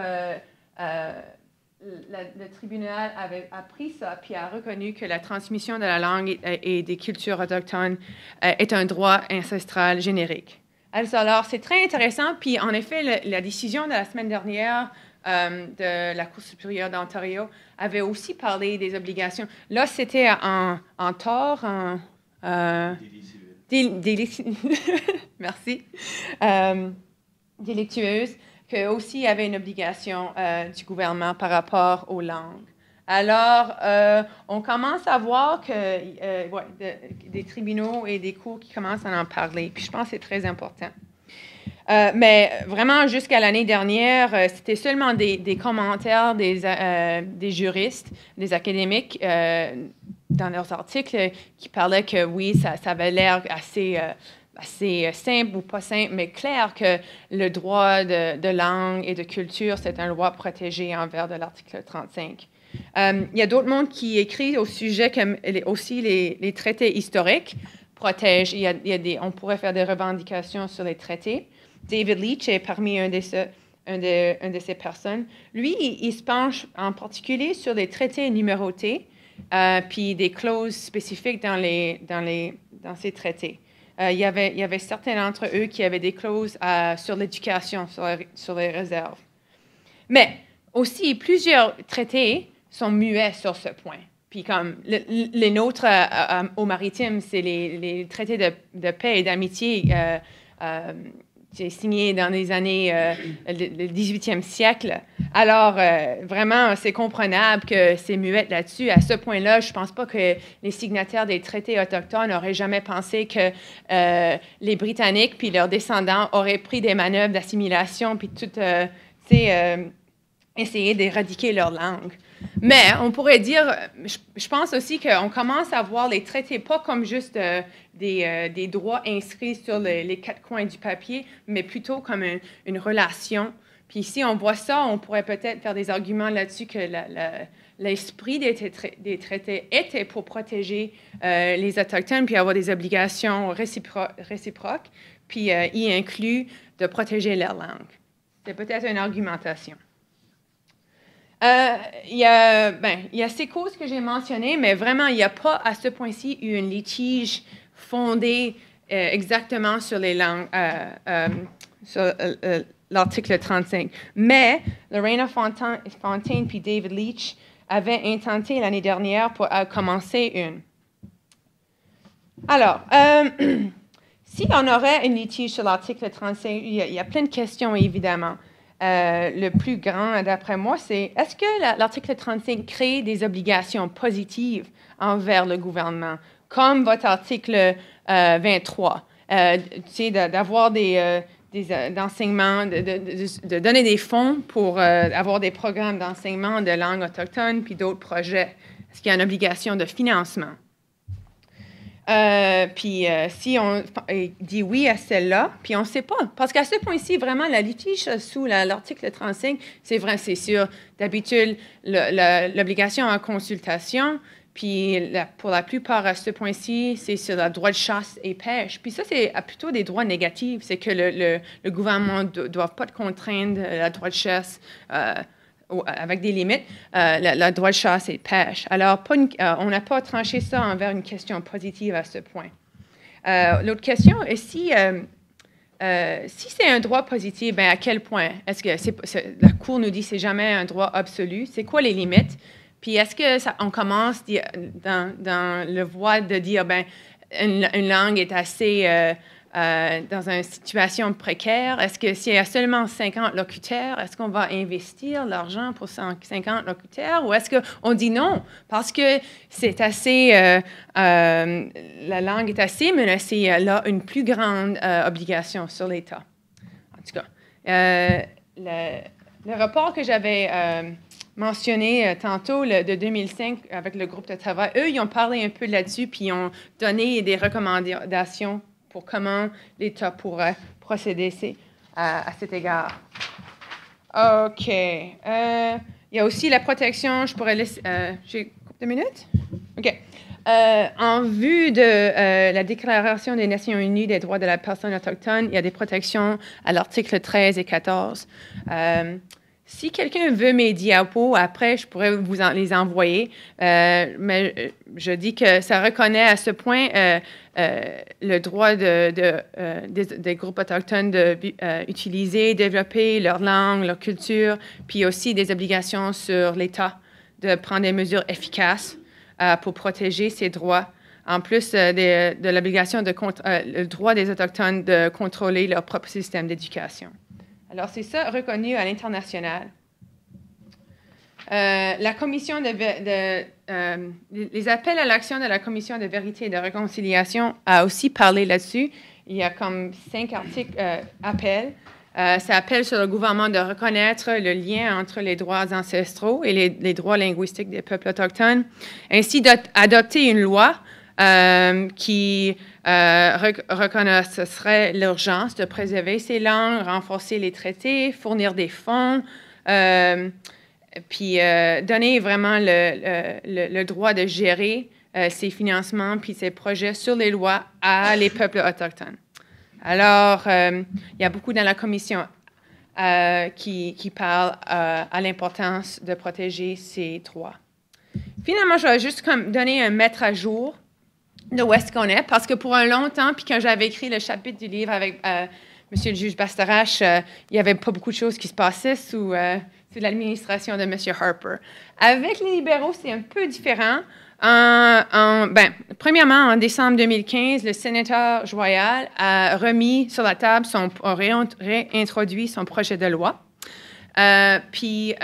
Speaker 1: le tribunal a pris ça puis a reconnu que la transmission de la langue et des cultures autochtones est un droit ancestral générique. Alors, c'est très intéressant. Puis, en effet, la décision de la semaine dernière de la Cour supérieure d'Ontario avait aussi parlé des obligations. Là, c'était en tort, merci. Délictueuse, que aussi il y avait une obligation du gouvernement par rapport aux langues. Alors, on commence à voir que des tribunaux et des cours qui commencent à en parler. Puis je pense que c'est très important. Mais vraiment, jusqu'à l'année dernière, c'était seulement des commentaires des juristes, des académiques dans leurs articles qui parlaient que oui, ça avait l'air assez simple ou pas simple, mais clair que le droit de langue et de culture, c'est un droit protégé envers de l'article 35. Il y a d'autres mondes qui écrivent au sujet que aussi les traités historiques protègent. On pourrait faire des revendications sur les traités. David Leach est parmi une de ces personnes. Lui, il se penche en particulier sur les traités numérotés, puis des clauses spécifiques dans ces traités. Il y avait certains d'entre eux qui avaient des clauses sur l'éducation, sur les réserves. Mais aussi, plusieurs traités sont muets sur ce point. Puis comme les nôtres au maritime, c'est les traités de paix et d'amitié signés dans les années le 18e siècle. Alors, vraiment, c'est comprenable que c'est muet là-dessus. À ce point-là, je ne pense pas que les signataires des traités autochtones n'auraient jamais pensé que les Britanniques puis leurs descendants auraient pris des manœuvres d'assimilation puis tout, essayer d'éradiquer leur langue. Mais on pourrait dire, je pense aussi qu'on commence à voir les traités pas comme juste des droits inscrits sur les quatre coins du papier, mais plutôt comme une relation. Puis si on voit ça, on pourrait peut-être faire des arguments là-dessus que l'esprit des traités était pour protéger les Autochtones puis avoir des obligations réciproques, puis y inclut de protéger leur langue. C'est peut-être une argumentation. Il y a ces causes que j'ai mentionnées, mais vraiment, il n'y a pas à ce point-ci eu un litige fondé exactement sur les langues, sur l'article 35. Mais Lorena Fontaine puis David Leach avaient intenté l'année dernière pour commencer une. Alors, si on aurait un litige sur l'article 35, il y a plein de questions, évidemment. Le plus grand, d'après moi, c'est est-ce que l'article 35 crée des obligations positives envers le gouvernement, comme votre article 23, d'avoir d'enseignement, de donner des fonds pour avoir des programmes d'enseignement de langue autochtone, puis d'autres projets. Est-ce qu'il y a une obligation de financement? Puis si on dit oui à celle-là, puis on ne sait pas. Parce qu'à ce point-ci, vraiment, la litige sous l'article 35, c'est vrai, c'est sûr. D'habitude, l'obligation en consultation, puis pour la plupart, à ce point-ci, c'est sur le droit de chasse et pêche. Puis ça, c'est plutôt des droits négatifs. C'est que le gouvernement ne doit pas contraindre le droit de chasse avec des limites, le droit de chasse et de pêche. Alors, on n'a pas tranché ça envers une question positive à ce point. L'autre question est si c'est un droit positif, ben à quel point? Est-ce que la Cour nous dit que ce n'est jamais un droit absolu? C'est quoi les limites? Puis est-ce qu'on commence dans le voie de dire, ben une langue est assez dans une situation précaire? Est-ce que s'il y a seulement 50 locuteurs, est-ce qu'on va investir l'argent pour 50 locuteurs? Ou est-ce qu'on dit non parce que c'est assez, la langue est assez menacée, elle a une plus grande obligation sur l'État? En tout cas, le rapport que j'avais mentionné tantôt, de 2005, avec le groupe de travail, eux, ils ont parlé un peu là-dessus, puis ils ont donné des recommandations pour comment l'État pourrait procéder à cet égard. OK. Il y a aussi la protection, je pourrais laisser... j'ai une couple de minutes? OK. En vue de la Déclaration des Nations unies des droits de la personne autochtone, il y a des protections à l'article 13 et 14. Si quelqu'un veut mes diapos, après, je pourrais vous les envoyer. Mais je dis que ça reconnaît à ce point le droit des groupes autochtones d'utiliser, développer leur langue, leur culture, puis aussi des obligations sur l'État de prendre des mesures efficaces pour protéger ces droits. En plus de l'obligation le droit des Autochtones de contrôler leur propre système d'éducation. Alors, c'est ça reconnu à l'international. La commission les appels à l'action de la Commission de vérité et de réconciliation a aussi parlé là-dessus. Il y a comme 5 articles appels. Ça appelle sur le gouvernement de reconnaître le lien entre les droits ancestraux et les droits linguistiques des peuples autochtones, ainsi d'adopter une loi qui reconnaîtrait l'urgence de préserver ces langues, renforcer les traités, fournir des fonds, puis donner vraiment le droit de gérer ces financements puis ces projets sur les lois à les peuples autochtones. Alors, il y a beaucoup dans la commission qui parlent à l'importance de protéger ces droits. Finalement, je vais juste donner un mettre à jour de où est-ce qu'on est, parce que pour un long temps, puis quand j'avais écrit le chapitre du livre avec Monsieur le juge Bastarache, il n'y avait pas beaucoup de choses qui se passaient sous l'administration de Monsieur Harper. Avec les libéraux, c'est un peu différent. Premièrement, en décembre 2015, le sénateur Joyal a remis sur la table, réintroduit son projet de loi. Puis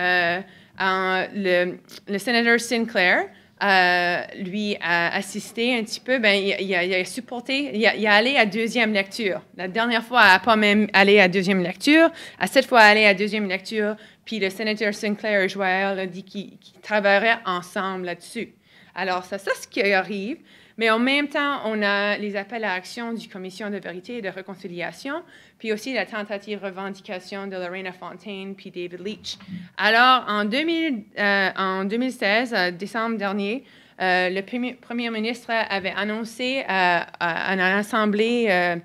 Speaker 1: le sénateur Sinclair, lui a assisté un petit peu, il a supporté, il a allé à deuxième lecture. La dernière fois, il n'a pas même allé à deuxième lecture. À cette fois, allé à deuxième lecture, puis le sénateur Sinclair et Joyal a dit qu'ils travailleraient ensemble là-dessus. Alors, c'est ça ce qui arrive. Mais en même temps, on a les appels à action du Commission de vérité et de réconciliation, puis aussi la tentative revendication de Lorena Fontaine puis David Leach. Alors, en 2016, décembre dernier, le premier ministre avait annoncé à l'Assemblée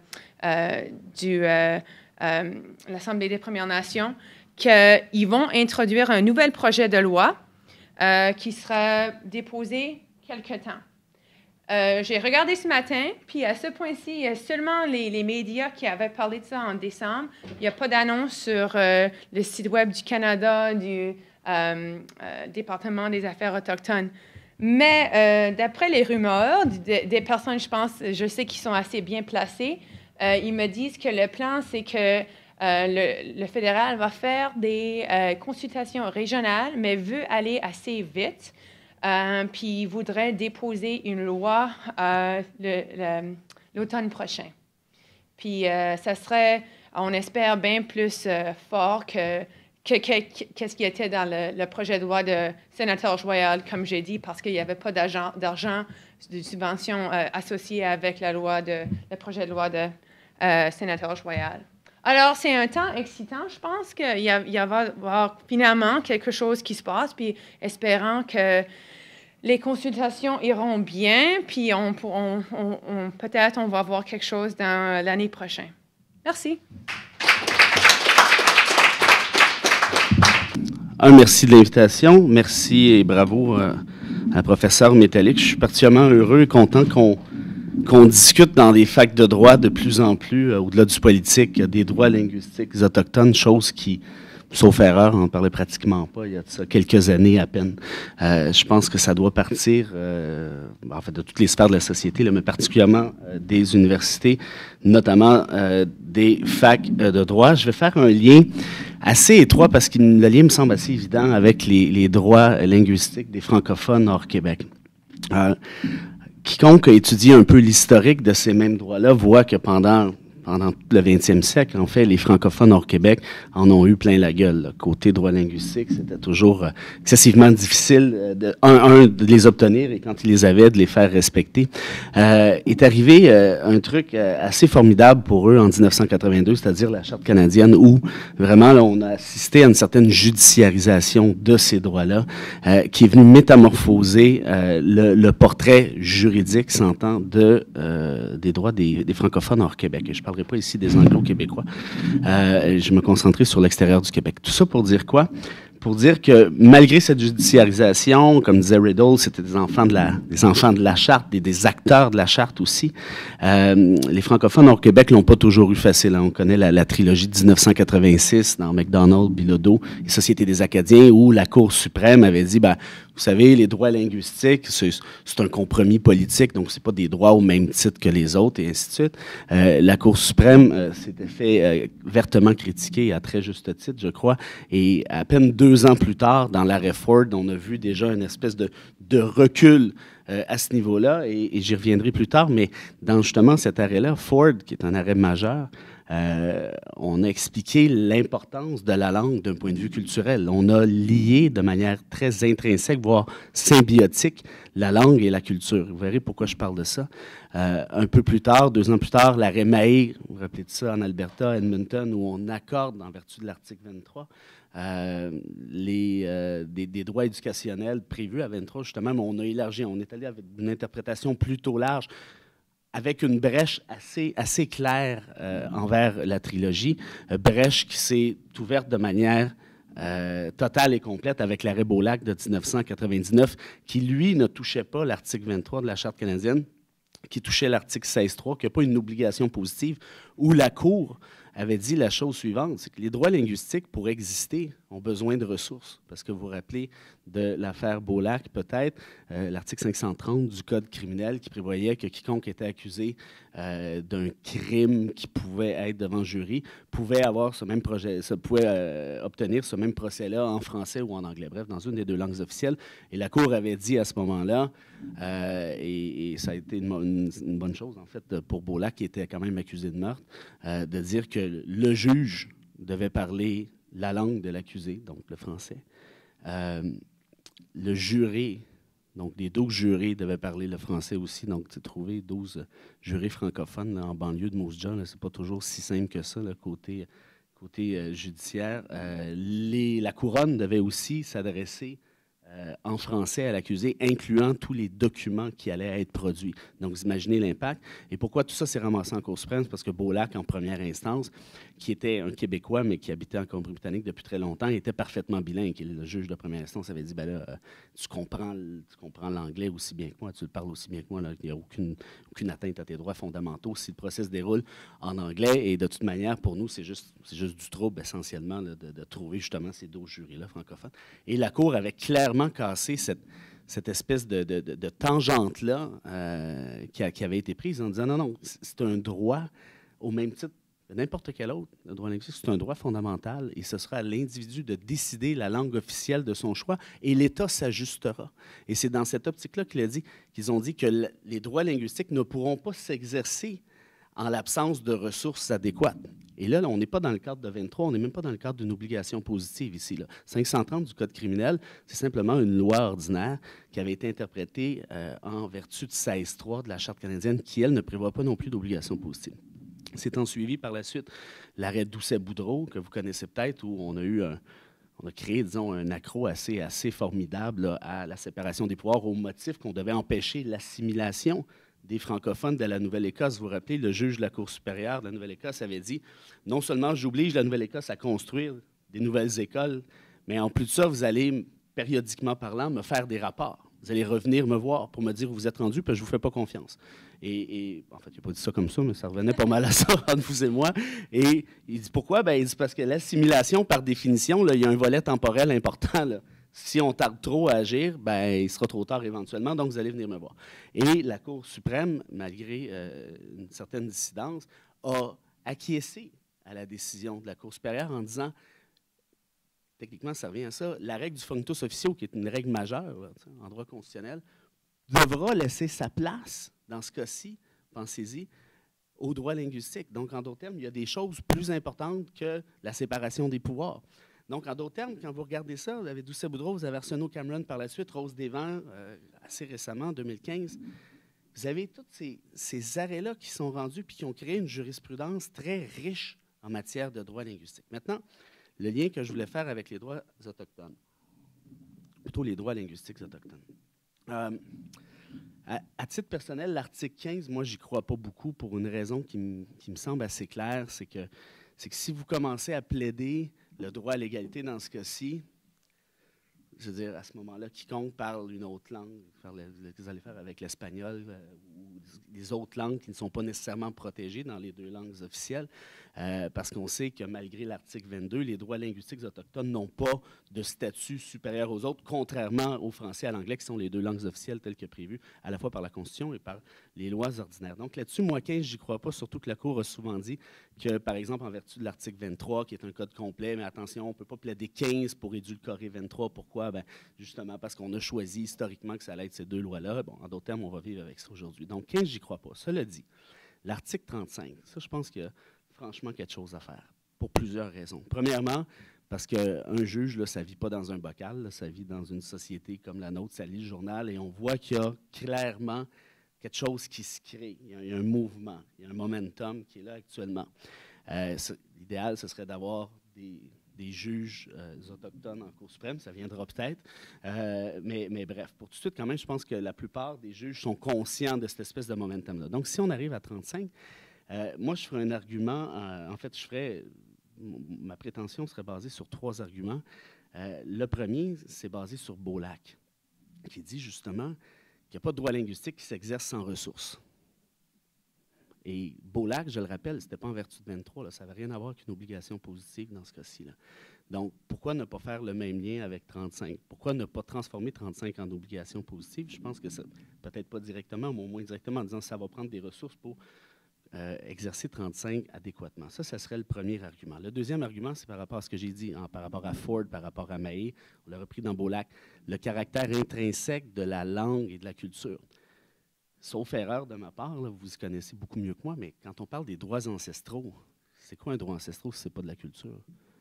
Speaker 1: l'Assemblée des Premières Nations qu'ils vont introduire un nouvel projet de loi qui sera déposé quelque temps. J'ai regardé ce matin, puis à ce point-ci, il y a seulement les médias qui avaient parlé de ça en décembre. Il n'y a pas d'annonce sur le site web du Canada, du département des affaires autochtones. Mais d'après les rumeurs des personnes, je sais qui sont assez bien placées, ils me disent que le plan, c'est que le fédéral va faire des consultations régionales, mais veut aller assez vite. Puis il voudrait déposer une loi l'automne prochain. Puis ça serait, on espère, bien plus fort que qu'est-ce qui était dans le projet de loi de sénateur Joyal, comme j'ai dit, parce qu'il n'y avait pas d'argent de subvention associé avec le projet de loi de sénateur Joyal. Alors, c'est un temps excitant. Je pense qu'il y va y avoir finalement quelque chose qui se passe, puis espérant que les consultations iront bien, puis peut-être on va voir quelque chose dans l'année prochaine. Merci.
Speaker 2: Merci de l'invitation. Merci et bravo à la professeure Métallique. Je suis particulièrement heureux et content qu'on discute dans les facs de droit de plus en plus, au-delà du politique, des droits linguistiques autochtones, chose qui, sauf erreur, on n'en parlait pratiquement pas il y a de ça quelques années à peine. Je pense que ça doit partir en fait, de toutes les sphères de la société, là, mais particulièrement des universités, notamment des facs de droit. Je vais faire un lien assez étroit parce que le lien me semble assez évident avec les droits linguistiques des francophones hors Québec. Quiconque a étudié un peu l'historique de ces mêmes droits-là voit que pendant le 20e siècle, en fait, les francophones hors Québec en ont eu plein la gueule. Là. Côté droit linguistique, c'était toujours excessivement difficile de les obtenir et quand ils les avaient, de les faire respecter. Est arrivé un truc assez formidable pour eux en 1982, c'est-à-dire la Charte canadienne, où vraiment là, on a assisté à une certaine judiciarisation de ces droits-là, qui est venue métamorphoser le portrait juridique, s'entend, des droits des francophones hors Québec. Et je parle pas ici des Anglo-Québécois. Je me concentrais sur l'extérieur du Québec. Tout ça pour dire quoi? Pour dire que malgré cette judiciarisation, comme disait Riddle, c'était des enfants de la Charte, des acteurs de la Charte aussi. Les francophones hors Québec l'ont pas toujours eu facile. Hein. On connaît la trilogie de 1986 dans MacDonald, Bilodeau et Société des Acadiens, où la Cour suprême avait dit, vous savez, les droits linguistiques, c'est un compromis politique, donc c'est pas des droits au même titre que les autres, et ainsi de suite. La Cour suprême s'était fait vertement critiquer, à très juste titre, je crois, et à peine 2 ans plus tard, dans l'arrêt Ford, on a vu déjà une espèce de recul à ce niveau-là, et j'y reviendrai plus tard, mais dans justement cet arrêt-là, Ford, qui est un arrêt majeur, on a expliqué l'importance de la langue d'un point de vue culturel. On a lié de manière très intrinsèque, voire symbiotique, la langue et la culture. Vous verrez pourquoi je parle de ça. Un peu plus tard, 2 ans plus tard, l'arrêt Mahé, vous vous rappelez de ça, en Alberta, Edmonton, où on accorde, en vertu de l'article 23, des droits éducationnels prévus à 23, justement, mais on a élargi, on est allé avec une interprétation plutôt large, avec une brèche assez claire envers la trilogie, brèche qui s'est ouverte de manière totale et complète avec l'arrêt Beaulac de 1999, qui, lui, ne touchait pas l'article 23 de la Charte canadienne, qui touchait l'article 16.3, qui n'a pas une obligation positive, où la Cour avait dit la chose suivante, c'est que les droits linguistiques, pour exister, ont besoin de ressources. Parce que vous vous rappelez de l'affaire Beaulac, peut-être, l'article 530 du Code criminel qui prévoyait que quiconque était accusé d'un crime qui pouvait être devant jury pouvait avoir pouvait obtenir ce même procès-là en français ou en anglais, bref, dans une des 2 langues officielles. Et la Cour avait dit à ce moment-là, et ça a été une bonne chose, en fait, pour Beaulac, qui était quand même accusé de meurtre, de dire que le juge devait parler la langue de l'accusé, donc le français. Le juré, donc les 12 jurés devaient parler le français aussi. Donc, tu trouver 12 jurés francophones là, en banlieue de Moose Jaw, c'est pas toujours si simple que ça, le côté judiciaire. La couronne devait aussi s'adresser en français à l'accusé, incluant tous les documents qui allaient être produits. Donc, vous imaginez l'impact. Et pourquoi tout ça s'est ramassé en Cour suprême? C'est parce que Beaulac, en première instance, qui était un Québécois, mais qui habitait en Colombie-Britannique depuis très longtemps, était parfaitement bilingue. Et le juge de première instance avait dit, tu comprends l'anglais aussi bien que moi, tu le parles aussi bien que moi, là, il n'y a aucune atteinte à tes droits fondamentaux si le procès se déroule en anglais. Et de toute manière, pour nous, c'est juste du trouble, essentiellement, là, de trouver justement ces 12 jurys-là francophones. Et la Cour avait clairement cassé cette espèce de tangente-là qui avait été prise en disant non, c'est un droit au même titre que n'importe quel autre. Le droit linguistique, c'est un droit fondamental et ce sera à l'individu de décider la langue officielle de son choix et l'État s'ajustera. Et c'est dans cette optique-là qu'ils ont dit que les droits linguistiques ne pourront pas s'exercer en l'absence de ressources adéquates. Et là, on n'est pas dans le cadre de 23, on n'est même pas dans le cadre d'une obligation positive ici. Là. 530 du Code criminel, c'est simplement une loi ordinaire qui avait été interprétée en vertu de 16.3 de la Charte canadienne, qui, elle, ne prévoit pas non plus d'obligation positive. C'est en suivi par la suite l'arrêt Doucet-Boudreau, que vous connaissez peut-être, où on a créé, disons, un accroc assez formidable là, à la séparation des pouvoirs au motif qu'on devait empêcher l'assimilation des francophones de la Nouvelle-Écosse. Vous vous rappelez, le juge de la Cour supérieure de la Nouvelle-Écosse avait dit « Non seulement j'oblige la Nouvelle-Écosse à construire des nouvelles écoles, mais en plus de ça, vous allez, périodiquement parlant, me faire des rapports. Vous allez revenir me voir pour me dire où vous êtes rendu, parce que je ne vous fais pas confiance. » Et en fait, il n'a pas dit ça comme ça, mais ça revenait pas mal à ça entre vous et moi. Et il dit pourquoi? Ben, il dit parce que l'assimilation, par définition, là, il y a un volet temporel important. Là. Si on tarde trop à agir, ben, il sera trop tard éventuellement, donc vous allez venir me voir. Et la Cour suprême, malgré une certaine dissidence, a acquiescé à la décision de la Cour supérieure en disant, techniquement, ça revient à ça, la règle du functus officio, qui est une règle majeure là, en droit constitutionnel, devra laisser sa place, dans ce cas-ci, pensez-y, au droit linguistique. Donc, en d'autres termes, il y a des choses plus importantes que la séparation des pouvoirs. Donc, en d'autres termes, quand vous regardez ça, vous avez Doucet-Boudreau, vous avez Arsenault Cameron par la suite, Rose Desvents, assez récemment, en 2015. Vous avez tous ces arrêts-là qui sont rendus puis qui ont créé une jurisprudence très riche en matière de droit linguistique. Maintenant, le lien que je voulais faire avec les droits autochtones, plutôt les droits linguistiques autochtones. À titre personnel, l'article 15, moi, j'y crois pas beaucoup pour une raison qui me semble assez claire, c'est que si vous commencez à plaider le droit à l'égalité dans ce cas-ci, je veux dire, à ce moment-là, quiconque parle une autre langue, vous allez faire avec l'espagnol ou les autres langues qui ne sont pas nécessairement protégées dans les deux langues officielles, parce qu'on sait que malgré l'article 22, les droits linguistiques autochtones n'ont pas de statut supérieur aux autres, contrairement au français et à l'anglais, qui sont les deux langues officielles telles que prévues, à la fois par la Constitution et par les lois ordinaires. Donc là-dessus, moi, 15, j'y crois pas, surtout que la Cour a souvent dit que, par exemple, en vertu de l'article 23, qui est un code complet, mais attention, on ne peut pas plaider 15 pour édulcorer 23. Pourquoi? Ben, justement parce qu'on a choisi historiquement que ça allait être ces deux lois-là. Bon, en d'autres termes, on va vivre avec ça aujourd'hui. Donc, 15, j'y crois pas. Cela dit, l'article 35, ça, je pense qu'il y a franchement quelque chose à faire, pour plusieurs raisons. Premièrement, parce qu'un juge, là, ça ne vit pas dans un bocal, là, ça vit dans une société comme la nôtre, ça lit le journal, et on voit qu'il y a clairement quelque chose qui se crée. Il y a un mouvement, il y a un momentum qui est là actuellement. L'idéal, ce serait d'avoir des juges autochtones en Cour suprême, ça viendra peut-être. Mais bref, pour tout de suite, quand même, je pense que la plupart des juges sont conscients de cette espèce de momentum-là. Donc, si on arrive à 35, moi, je ferais un argument, en fait, ma prétention serait basée sur 3 arguments. Le premier, c'est basé sur Beaulac, qui dit justement qu'il n'y a pas de droit linguistique qui s'exerce sans ressources. Et Beaulac, je le rappelle, ce n'était pas en vertu de 23, là, ça n'avait rien à voir qu'une obligation positive dans ce cas-ci. Là. Donc, pourquoi ne pas faire le même lien avec 35? Pourquoi ne pas transformer 35 en obligation positive? Je pense que ça, peut-être pas directement, mais au moins directement, en disant que ça va prendre des ressources pour exercer 35 adéquatement. Ça serait le premier argument. Le deuxième argument, c'est par rapport à ce que j'ai dit, par rapport à Ford, par rapport à Mahé, on l'a repris dans Beaulac, le caractère intrinsèque de la langue et de la culture. Sauf erreur de ma part, là, vous y connaissez beaucoup mieux que moi, mais quand on parle des droits ancestraux, c'est quoi un droit ancestral si ce n'est pas de la culture?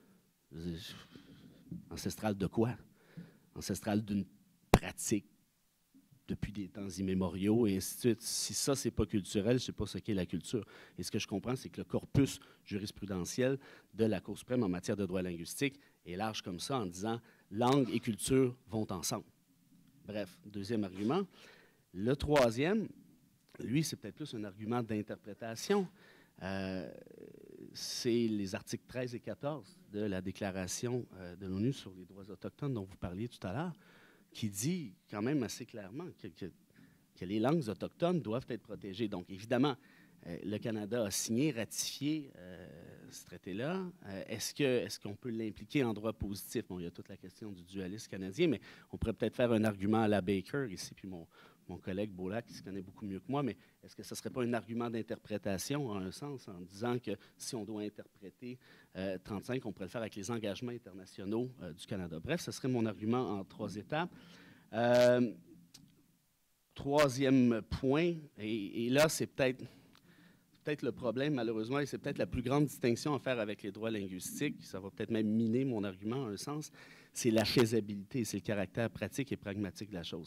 Speaker 2: Ancestral de quoi? Ancestral d'une pratique depuis des temps immémoriaux, et ainsi de suite. Si ça, c'est pas culturel, je ne sais pas ce qu'est la culture. Et ce que je comprends, c'est que le corpus jurisprudentiel de la Cour suprême en matière de droit linguistique est large comme ça, en disant langue et culture vont ensemble. Bref, deuxième argument. Le troisième, lui, c'est peut-être plus un argument d'interprétation. C'est les articles 13 et 14 de la Déclaration de l'ONU sur les droits autochtones dont vous parliez tout à l'heure, qui dit quand même assez clairement que les langues autochtones doivent être protégées. Donc, évidemment, le Canada a signé, ratifié ce traité-là. Est-ce qu'on peut l'impliquer en droit positif? Bon, il y a toute la question du dualisme canadien, mais on pourrait peut-être faire un argument à la Baker ici, puis mon collègue Beaulac, qui se connaît beaucoup mieux que moi, mais est-ce que ce ne serait pas un argument d'interprétation, en un sens, en disant que si on doit interpréter 35, on pourrait le faire avec les engagements internationaux du Canada? Bref, ce serait mon argument en 3 étapes. Troisième point, et là, c'est peut-être peut-être le problème, malheureusement, et c'est peut-être la plus grande distinction à faire avec les droits linguistiques, ça va peut-être même miner mon argument en un sens, c'est la faisabilité, c'est le caractère pratique et pragmatique de la chose.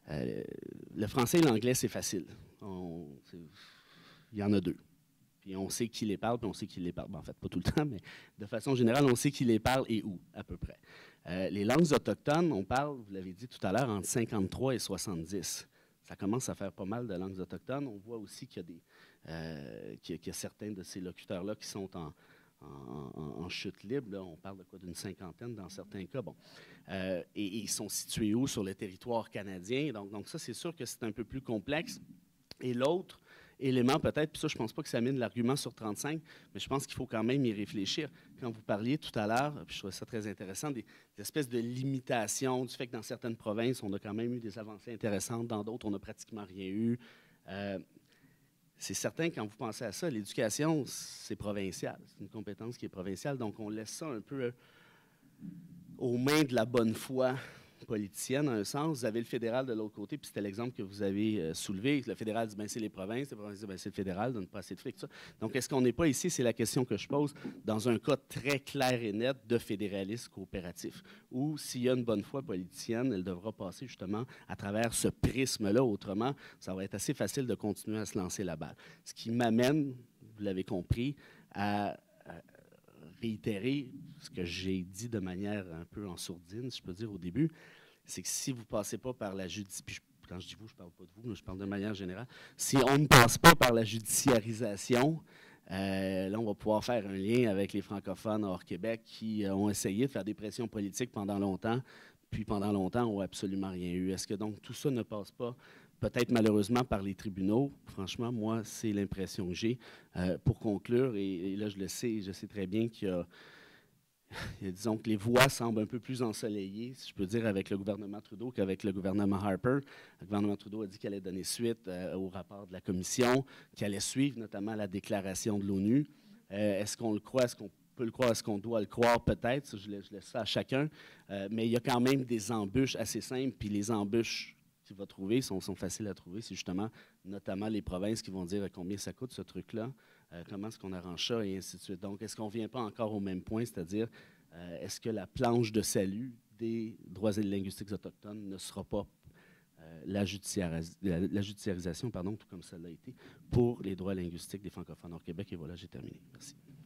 Speaker 2: Le français et l'anglais, c'est facile. Il y en a deux. Puis on sait qui les parle, puis on sait qui les parle. Ben, en fait, pas tout le temps, mais de façon générale, on sait qui les parle et où, à peu près. Les langues autochtones, on parle, vous l'avez dit tout à l'heure, entre 53 et 70. Ça commence à faire pas mal de langues autochtones. On voit aussi qu'il y a certains de ces locuteurs-là qui sont en chute libre. Là. On parle de quoi, d'une cinquantaine dans certains cas. Bon. Et ils sont situés où? Sur le territoire canadien. Donc ça, c'est sûr que c'est un peu plus complexe. Et l'autre élément peut-être, puis ça, je ne pense pas que ça mine l'argument sur 35, mais je pense qu'il faut quand même y réfléchir. Quand vous parliez tout à l'heure, puis je trouvais ça très intéressant, des espèces de limitations, du fait que dans certaines provinces, on a quand même eu des avancées intéressantes, dans d'autres, on n'a pratiquement rien eu. C'est certain, quand vous pensez à ça, l'éducation, c'est provincial. C'est une compétence qui est provinciale, donc on laisse ça un peu aux mains de la bonne foi politicienne, en un sens. Vous avez le fédéral de l'autre côté, puis c'était l'exemple que vous avez soulevé. Le fédéral dit, ben c'est les provinces disent, ben c'est le fédéral, donne pas assez de fric, ça. Donc, est-ce qu'on n'est pas ici, c'est la question que je pose, dans un cas très clair et net de fédéralisme coopératif, où s'il y a une bonne foi politicienne, elle devra passer justement à travers ce prisme-là. Autrement, ça va être assez facile de continuer à se lancer la balle. Ce qui m'amène, vous l'avez compris, à réitérer ce que j'ai dit de manière un peu en sourdine, si je peux dire, au début, c'est que si vous ne passez pas par la judiciarisation, quand je dis vous, je ne parle pas de vous, mais je parle de manière générale, si on ne passe pas par la judiciarisation, là, on va pouvoir faire un lien avec les francophones hors Québec qui ont essayé de faire des pressions politiques pendant longtemps, puis pendant longtemps, n'ont absolument rien eu. Est-ce que donc tout ça ne passe pas peut-être malheureusement par les tribunaux? Franchement, moi, c'est l'impression que j'ai. Pour conclure, et là, je sais très bien qu'il y a, disons que les voix semblent un peu plus ensoleillées, si je peux dire, avec le gouvernement Trudeau qu'avec le gouvernement Harper. Le gouvernement Trudeau a dit qu'il allait donner suite au rapport de la commission, qu'il allait suivre notamment la déclaration de l'ONU. Est-ce qu'on le croit? Est-ce qu'on peut le croire? Est-ce qu'on doit le croire? Peut-être. Je laisse ça à chacun. Mais il y a quand même des embûches assez simples, puis les embûches qu'il va trouver sont faciles à trouver. C'est justement, notamment les provinces qui vont dire combien ça coûte ce truc-là, comment est-ce qu'on arrange ça, et ainsi de suite. Donc, est-ce qu'on ne vient pas encore au même point, c'est-à-dire, est-ce que la planche de salut des droits linguistiques autochtones ne sera pas la judiciarisation, pardon, tout comme ça l'a été, pour les droits linguistiques des francophones hors Québec? Et voilà, j'ai terminé. Merci.